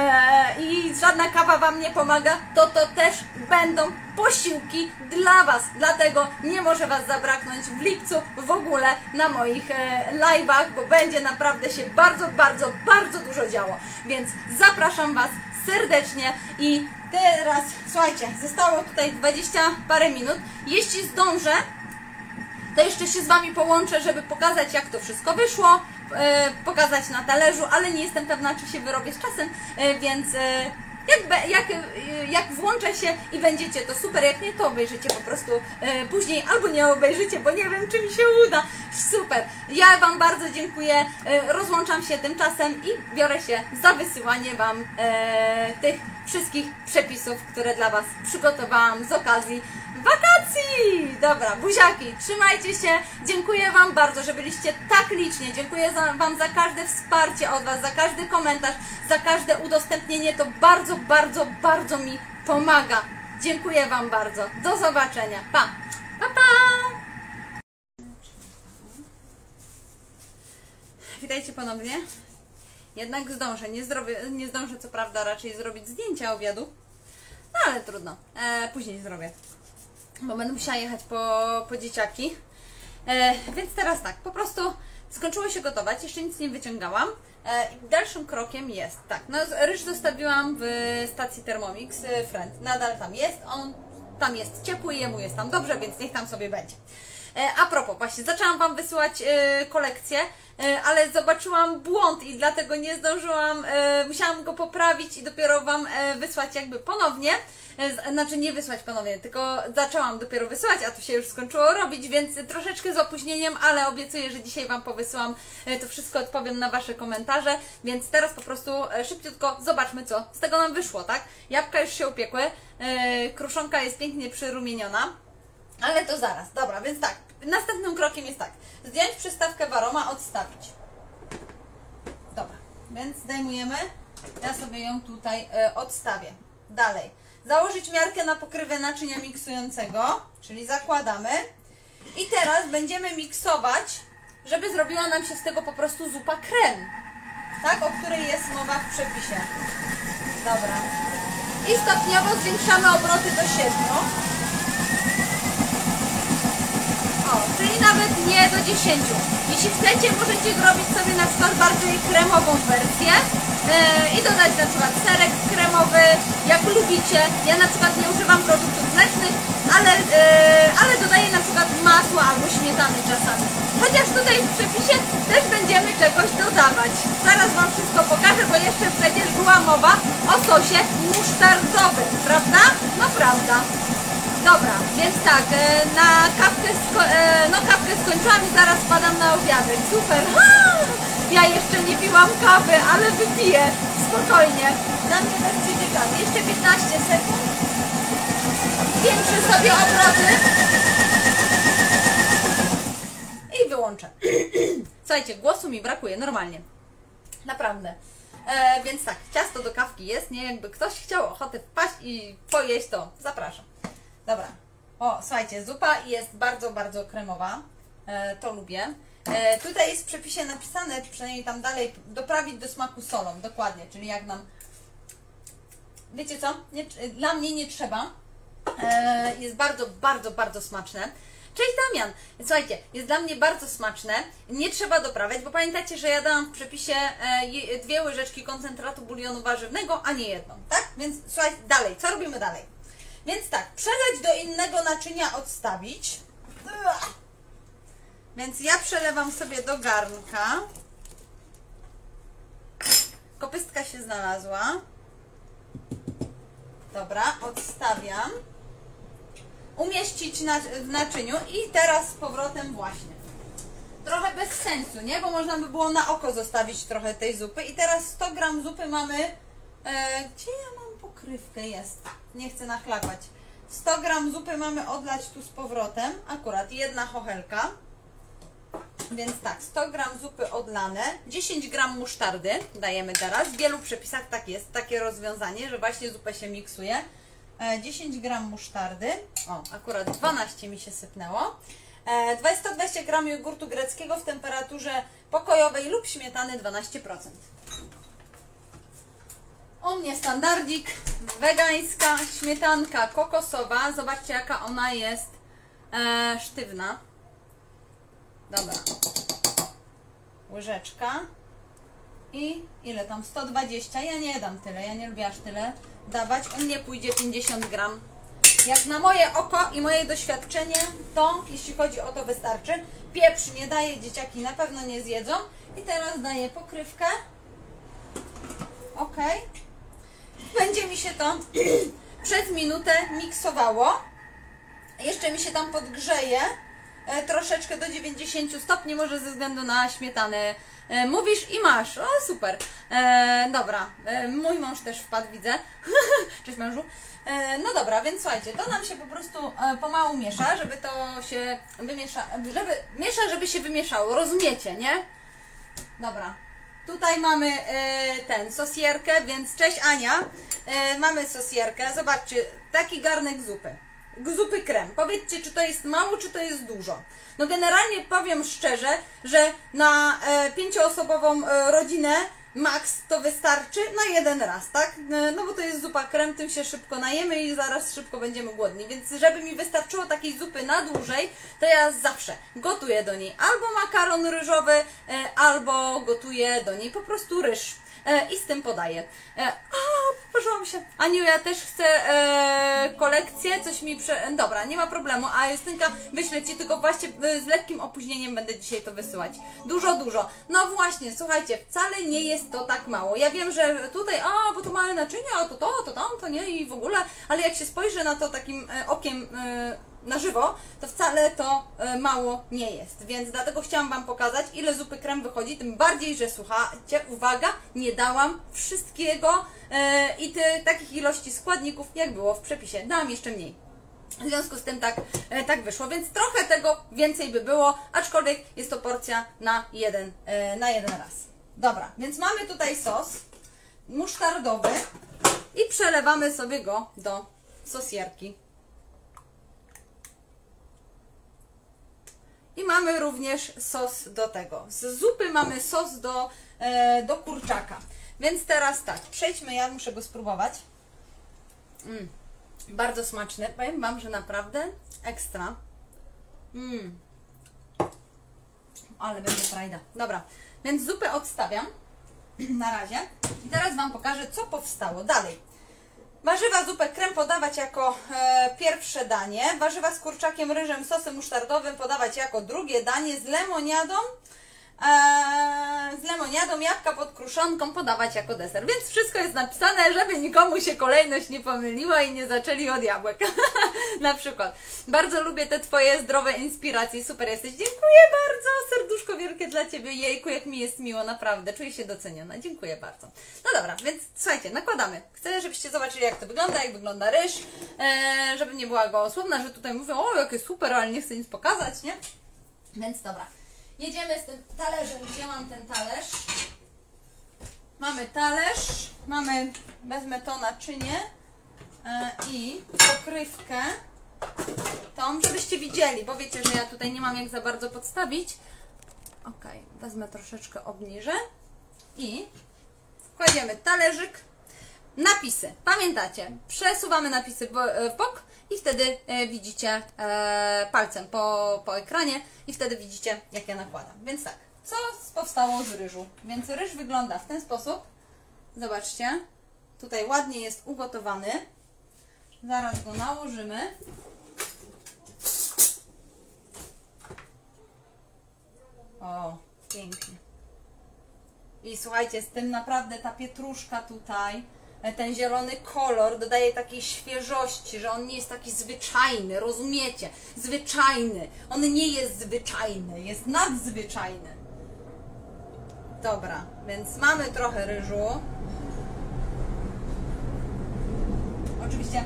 i żadna kawa Wam nie pomaga, to też będą posiłki dla Was. Dlatego nie może Was zabraknąć w lipcu w ogóle na moich live'ach, bo będzie naprawdę się bardzo, bardzo, bardzo dużo działo. Więc zapraszam Was serdecznie i teraz, słuchajcie, zostało tutaj 20 parę minut. Jeśli zdążę, to jeszcze się z Wami połączę, żeby pokazać, jak to wszystko wyszło, pokazać na talerzu, ale nie jestem pewna, czy się wyrobię z czasem, więc jak włączę się i będziecie, to super, jak nie, to obejrzycie po prostu później, albo nie obejrzycie, bo nie wiem, czy mi się uda. Super, ja Wam bardzo dziękuję, rozłączam się tymczasem i biorę się za wysyłanie Wam tych wszystkich przepisów, które dla Was przygotowałam z okazji wakacji! Dobra, buziaki, trzymajcie się, dziękuję Wam bardzo, że byliście tak liczni, dziękuję Wam za każde wsparcie od Was, za każdy komentarz, za każde udostępnienie, to bardzo, bardzo, bardzo mi pomaga. Dziękuję Wam bardzo, do zobaczenia, pa! Pa, pa! witajcie ponownie. Jednak zdążę, nie zdążę co prawda raczej zrobić zdjęcia obiadu, no ale trudno, później zrobię, bo będę musiała jechać po dzieciaki. Więc teraz tak, po prostu skończyło się gotować, jeszcze nic nie wyciągałam. Dalszym krokiem jest, tak, no ryż zostawiłam w stacji Thermomix Friend, nadal tam jest, on tam jest ciepły i jemu jest tam dobrze, więc niech tam sobie będzie. A propos, właśnie zaczęłam Wam wysyłać kolekcję, ale zobaczyłam błąd i dlatego nie zdążyłam, musiałam go poprawić i dopiero Wam wysłać jakby ponownie. Znaczy nie wysłać ponownie, tylko zaczęłam dopiero wysyłać, a tu się już skończyło robić, więc troszeczkę z opóźnieniem, ale obiecuję, że dzisiaj Wam powysyłam to wszystko, odpowiem na Wasze komentarze, więc teraz po prostu szybciutko zobaczmy, co z tego nam wyszło, tak? Jabłka już się upiekły, kruszonka jest pięknie przyrumieniona, ale to zaraz. Dobra, więc tak, następnym krokiem jest tak, zdjąć przystawkę w aroma, odstawić. Dobra, więc zdejmujemy, ja sobie ją tutaj odstawię. Dalej. Założyć miarkę na pokrywę naczynia miksującego, czyli zakładamy. I teraz będziemy miksować, żeby zrobiła nam się z tego po prostu zupa krem. Tak, o której jest mowa w przepisie. Dobra. I stopniowo zwiększamy obroty do 7. O, czyli nawet nie do 10. Jeśli chcecie, możecie zrobić sobie na przykład bardziej kremową wersję i dodać na przykład serek kremowy, jak lubicie. Ja na przykład nie używam produktów mlecznych, ale dodaję na przykład masła albo śmietany czasami. Chociaż tutaj w przepisie też będziemy czegoś dodawać. Zaraz Wam wszystko pokażę, bo jeszcze przecież była mowa o sosie musztardowym, prawda? No prawda. Dobra, więc tak, na kawkę skończyłam i zaraz wpadam na obiadek. Super! Ja jeszcze nie piłam kawy, ale wypiję. Spokojnie. Na mnie też przyjdzie kawy. Jeszcze 15 sekund. Zwiększę sobie obroty. I wyłączę. Słuchajcie, głosu mi brakuje, normalnie. Naprawdę. Więc tak, ciasto do kawki jest, nie? Jakby ktoś chciał ochotę wpaść i pojeść, to zapraszam. Dobra. O, słuchajcie, zupa jest bardzo, bardzo kremowa. To lubię. Tutaj jest w przepisie napisane, przynajmniej tam dalej, doprawić do smaku solą. Dokładnie, czyli jak nam... Wiecie co? Dla mnie nie trzeba. Jest bardzo, bardzo, bardzo smaczne. Cześć Damian! Słuchajcie, jest dla mnie bardzo smaczne. Nie trzeba doprawiać, bo pamiętacie, że ja dałam w przepisie 2 łyżeczki koncentratu bulionu warzywnego, a nie jedną, tak? Więc słuchajcie, dalej, co robimy dalej? Więc tak, przelać do innego naczynia, odstawić. Więc ja przelewam sobie do garnka. Kopystka się znalazła. Dobra, odstawiam. Umieścić w naczyniu i teraz z powrotem właśnie. Trochę bez sensu, nie? Bo można by było na oko zostawić trochę tej zupy. I teraz 100 gram zupy mamy... gdzie ja mam pokrywkę? Jest. Nie chcę nachlapać. 100 gram zupy mamy odlać tu z powrotem. Akurat jedna chochelka. Więc tak, 100 gram zupy odlane, 10 gram musztardy dajemy teraz. W wielu przepisach tak jest, takie rozwiązanie, że właśnie zupę się miksuje. 10 gram musztardy, o, akurat 12 mi się sypnęło. 120 gram jogurtu greckiego w temperaturze pokojowej lub śmietany 12%. U mnie standardzik, wegańska śmietanka kokosowa. Zobaczcie, jaka ona jest sztywna. Dobra, łyżeczka i ile tam, 120, ja nie dam tyle, ja nie lubię aż tyle dawać, u mnie pójdzie 50 gram. Jak na moje oko i moje doświadczenie, to jeśli chodzi o to wystarczy. Pieprz nie daję, dzieciaki na pewno nie zjedzą. I teraz daję pokrywkę. Ok. Będzie mi się to przez minutę miksowało. Jeszcze mi się tam podgrzeje. Troszeczkę do 90 stopni, może ze względu na śmietanę. Mówisz i masz. O, super. Dobra, mój mąż też wpadł, widzę. Cześć mężu. No dobra, więc słuchajcie, to nam się po prostu pomału miesza, żeby to się żeby się wymieszało. Rozumiecie, nie? Dobra. Tutaj mamy sosierkę, więc cześć Ania. Mamy sosierkę. Zobaczcie, taki garnek zupy. zupy krem. Powiedzcie, czy to jest mało, czy to jest dużo. No generalnie powiem szczerze, że na 5-osobową rodzinę max to wystarczy na jeden raz, tak? No bo to jest zupa krem, tym się szybko najemy i zaraz szybko będziemy głodni, więc żeby mi wystarczyło takiej zupy na dłużej, to ja zawsze gotuję do niej albo makaron ryżowy, albo gotuję do niej po prostu ryż. I z tym podaję. Położyłam się. Aniu, ja też chcę kolekcję, coś mi Dobra, nie ma problemu, a Justynka wyślę Ci, tylko właśnie z lekkim opóźnieniem będę dzisiaj to wysyłać. Dużo. No właśnie, słuchajcie, wcale nie jest to tak mało. Ja wiem, że tutaj, bo to małe naczynia, to tamto, nie? I w ogóle, ale jak się spojrzy na to takim okiem na żywo, to wcale to mało nie jest, więc dlatego chciałam Wam pokazać, ile zupy krem wychodzi, tym bardziej, że słuchajcie, uwaga, nie dałam wszystkiego i takich ilości składników, jak było w przepisie, dałam jeszcze mniej. W związku z tym tak wyszło, więc trochę tego więcej by było, aczkolwiek jest to porcja na jeden raz. Dobra, więc mamy tutaj sos musztardowy i przelewamy sobie go do sosierki. I mamy również sos do tego. Z zupy mamy sos do kurczaka. Więc teraz tak, przejdźmy, ja muszę go spróbować. Bardzo smaczny. Powiem Wam, że naprawdę ekstra. Ale będzie frajda. Dobra, więc zupę odstawiam na razie. I teraz Wam pokażę, co powstało dalej. Warzywa, zupę krem podawać jako pierwsze danie. Warzywa z kurczakiem, ryżem, sosem musztardowym podawać jako drugie danie. Z lemoniadą, jabłka pod kruszonką podawać jako deser. Więc wszystko jest napisane, żeby nikomu się kolejność nie pomyliła i nie zaczęli od jabłek. Na przykład. Bardzo lubię te Twoje zdrowe inspiracje. Super jesteś. Dziękuję bardzo. Serduszko wielkie dla Ciebie. Jejku, jak mi jest miło. Naprawdę. Czuję się doceniona. Dziękuję bardzo. No dobra, więc słuchajcie, nakładamy. Chcę, żebyście zobaczyli, jak to wygląda, jak wygląda ryż. Żeby nie była gołosłowna, że tutaj mówią, o, jakie super, ale nie chcę nic pokazać, nie? Więc dobra. Jedziemy z tym talerzem. Gdzie mam ten talerz? Mamy talerz, wezmę to naczynie i pokrywkę tą, żebyście widzieli, bo wiecie, że ja tutaj nie mam jak za bardzo podstawić. Ok, wezmę troszeczkę obniżę i kładziemy talerzyk. Napisy, pamiętacie, przesuwamy napisy w bok i wtedy widzicie palcem po ekranie i wtedy widzicie, jak ja nakładam. Więc tak, co powstało z ryżu? Więc ryż wygląda w ten sposób. Zobaczcie, tutaj ładnie jest ugotowany. Zaraz go nałożymy. O, pięknie. I słuchajcie, z tym naprawdę ta pietruszka tutaj, ten zielony kolor dodaje takiej świeżości, że on nie jest taki zwyczajny, rozumiecie? Zwyczajny. On nie jest zwyczajny, jest nadzwyczajny. Dobra, więc mamy trochę ryżu. Oczywiście.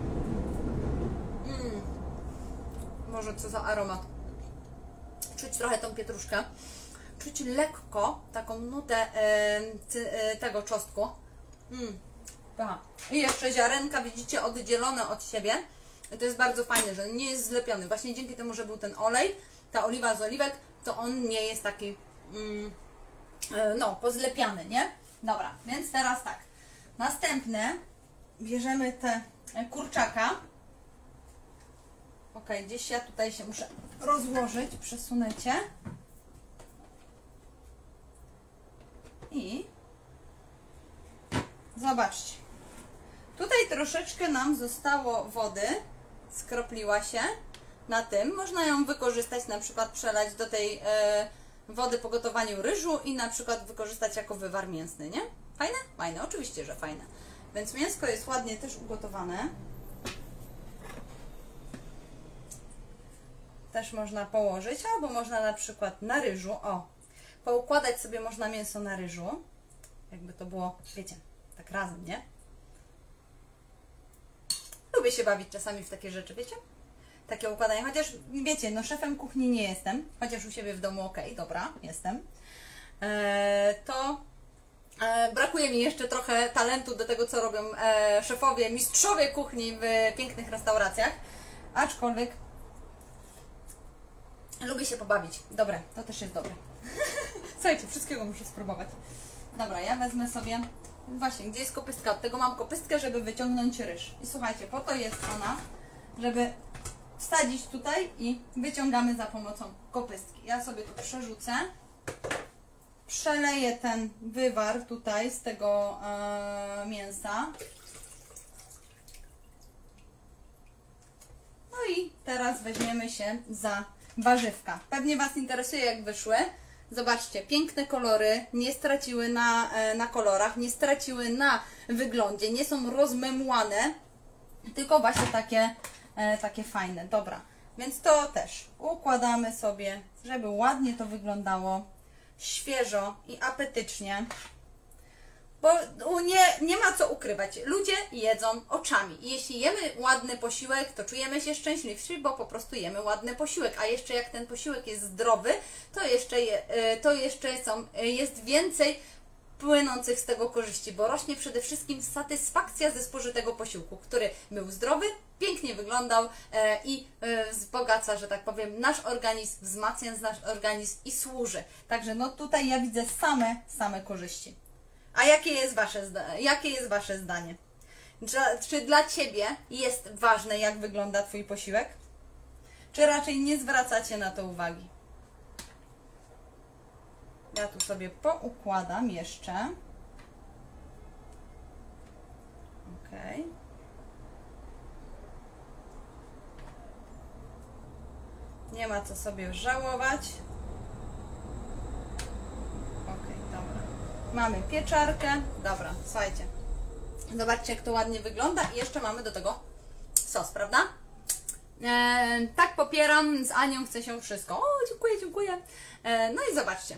Może co za aromat. Czuć trochę tą pietruszkę. Czuć lekko taką nutę tego czosnku. Aha. I jeszcze ziarenka, widzicie, oddzielone od siebie. I to jest bardzo fajne, że nie jest zlepiony. Właśnie dzięki temu, że był ten olej, ta oliwa z oliwek, to on nie jest taki no, pozlepiany, nie? Dobra, więc teraz tak. Następne bierzemy te kurczaka. Ok, gdzieś ja tutaj się muszę rozłożyć, przesunę Cię. I zobaczcie. Tutaj troszeczkę nam zostało wody, skropliła się na tym. Można ją wykorzystać, na przykład przelać do tej wody po gotowaniu ryżu i na przykład wykorzystać jako wywar mięsny, nie? Fajne? Fajne, oczywiście, że fajne. Więc mięsko jest ładnie też ugotowane. Też można położyć, albo można na przykład na ryżu, o, poukładać sobie można mięso na ryżu, jakby to było, wiecie, tak razem, nie? Lubię się bawić czasami w takie rzeczy, wiecie? Takie układanie, chociaż wiecie, no szefem kuchni nie jestem, chociaż u siebie w domu okej, dobra, jestem. Brakuje mi jeszcze trochę talentu do tego, co robią szefowie, mistrzowie kuchni w pięknych restauracjach. aczkolwiek lubię się pobawić. Dobre, to też jest dobre. Słuchajcie, wszystkiego muszę spróbować. Dobra, ja wezmę sobie, właśnie, gdzie jest kopystka? Od tego mam kopystkę, żeby wyciągnąć ryż. I słuchajcie, po to jest ona, żeby wsadzić tutaj i wyciągamy za pomocą kopystki. Ja sobie tu przerzucę. Przeleję ten wywar tutaj z tego mięsa. No i teraz weźmiemy się za warzywka. Pewnie Was interesuje, jak wyszły. Zobaczcie, piękne kolory, nie straciły na kolorach, nie straciły na wyglądzie, nie są rozmemłane, tylko właśnie takie fajne. Dobra, więc to też układamy sobie, żeby ładnie to wyglądało, świeżo i apetycznie. Bo nie ma co ukrywać. Ludzie jedzą oczami. I jeśli jemy ładny posiłek, to czujemy się szczęśliwsi, bo po prostu jemy ładny posiłek. A jeszcze jak ten posiłek jest zdrowy, to jeszcze jest więcej płynących z tego korzyści, bo rośnie przede wszystkim satysfakcja ze spożytego posiłku, który był zdrowy, pięknie wyglądał i wzbogaca, że tak powiem, nasz organizm, wzmacnia nasz organizm i służy. Także no tutaj ja widzę same korzyści. A jakie jest Wasze zdanie? Czy dla Ciebie jest ważne, jak wygląda Twój posiłek? Czy raczej nie zwracacie na to uwagi? Ja tu sobie poukładam jeszcze. Ok. Nie ma co sobie żałować. Mamy pieczarkę. Dobra, słuchajcie. Zobaczcie, jak to ładnie wygląda. I jeszcze mamy do tego sos, prawda? Tak popieram, z Anią chce się wszystko. O, dziękuję, dziękuję. No i zobaczcie.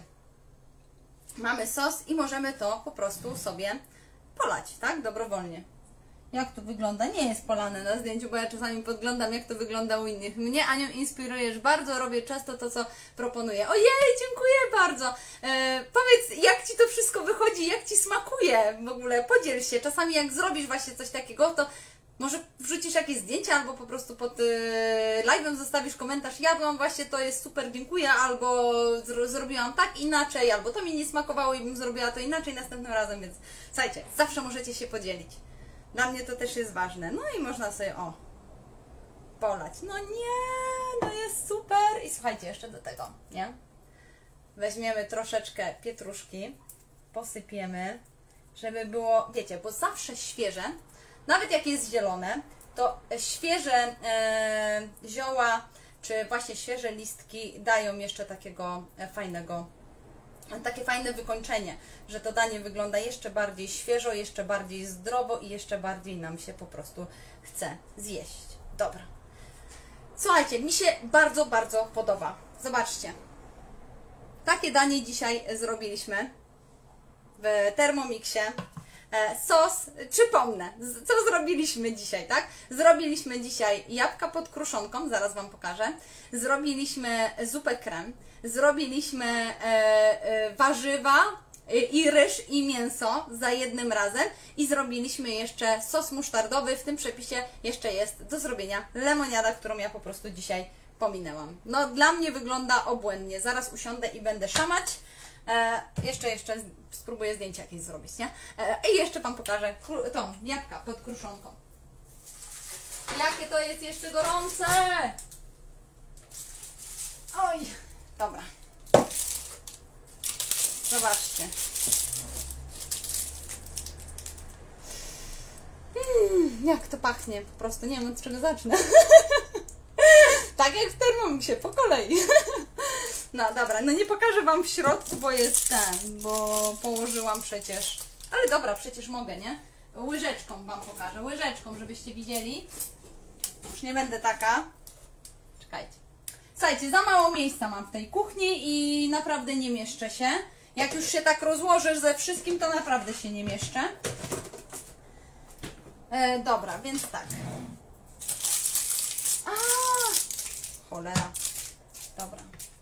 Mamy sos i możemy to po prostu sobie polać, tak? Dobrowolnie. Jak to wygląda? Nie jest polane na zdjęciu, bo ja czasami podglądam, jak to wygląda u innych. Mnie, Anią, inspirujesz bardzo, robię często to, co proponuję. Ojej, dziękuję bardzo! Powiedz, jak Ci to wszystko wychodzi, jak Ci smakuje w ogóle, podziel się. Czasami jak zrobisz właśnie coś takiego, to może wrzucisz jakieś zdjęcia, albo po prostu pod live'em zostawisz komentarz, jadłam właśnie, to jest super, dziękuję, albo zrobiłam tak inaczej, albo to mi nie smakowało i bym zrobiła to inaczej następnym razem, więc słuchajcie, zawsze możecie się podzielić. Dla mnie to też jest ważne. No i można sobie, polać. No nie, no jest super. I słuchajcie, jeszcze do tego, nie? Weźmiemy troszeczkę pietruszki, posypiemy, żeby było, wiecie, bo zawsze świeże, nawet jak jest zielone, to świeże zioła, czy właśnie świeże listki dają jeszcze takiego takie fajne wykończenie, że to danie wygląda jeszcze bardziej świeżo, jeszcze bardziej zdrowo i jeszcze bardziej nam się po prostu chce zjeść. Dobra. Słuchajcie, mi się bardzo, bardzo podoba. Zobaczcie. Takie danie dzisiaj zrobiliśmy w Thermomixie. Sos, przypomnę, co zrobiliśmy dzisiaj, tak? Zrobiliśmy dzisiaj jabłka pod kruszonką, zaraz Wam pokażę. Zrobiliśmy zupę krem, zrobiliśmy warzywa i ryż i mięso za jednym razem i zrobiliśmy jeszcze sos musztardowy. W tym przepisie jeszcze jest do zrobienia lemoniada, którą ja po prostu dzisiaj pominęłam. No dla mnie wygląda obłędnie. Zaraz usiądę i będę szamać. Jeszcze spróbuję zdjęcie jakieś zrobić, nie? I jeszcze Wam pokażę tą jabłka pod kruszonką. Jakie to jest jeszcze gorące! Oj, dobra. Zobaczcie. Jak to pachnie, po prostu nie wiem, od czego zacznę. Tak jak w Thermomixie, po kolei. No dobra, no nie pokażę Wam w środku, bo jest bo położyłam przecież. Ale dobra, przecież mogę, nie? Łyżeczką Wam pokażę, łyżeczką, żebyście widzieli. Już nie będę taka. Czekajcie. Słuchajcie, za mało miejsca mam w tej kuchni i naprawdę nie mieszczę się. Jak już się tak rozłożę ze wszystkim, to naprawdę się nie mieszczę. Dobra, więc tak. Cholera. Dobra.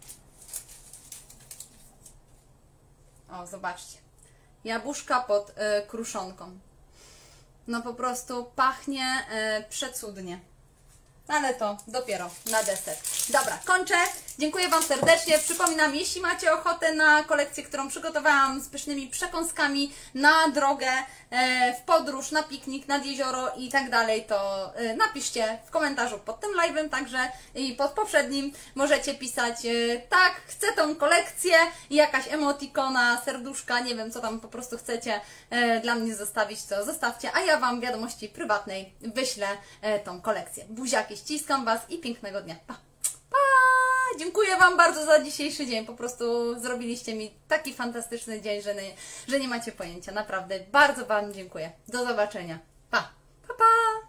O, zobaczcie. Jabłuszka pod kruszonką. No po prostu pachnie przecudnie. ale to dopiero na deser. Dobra, kończę. Dziękuję Wam serdecznie. Przypominam, jeśli macie ochotę na kolekcję, którą przygotowałam z pysznymi przekąskami na drogę, w podróż, na piknik, nad jezioro i tak dalej, to napiszcie w komentarzu pod tym live'em, także i pod poprzednim możecie pisać tak, chcę tą kolekcję i jakaś emotikona, serduszka, nie wiem co tam po prostu chcecie dla mnie zostawić, to zostawcie, a ja Wam w wiadomości prywatnej wyślę tą kolekcję. Buziaki, ściskam Was i pięknego dnia. Pa! Pa! Dziękuję Wam bardzo za dzisiejszy dzień. Po prostu zrobiliście mi taki fantastyczny dzień, że nie macie pojęcia. Naprawdę bardzo Wam dziękuję. Do zobaczenia. Pa! Pa, pa!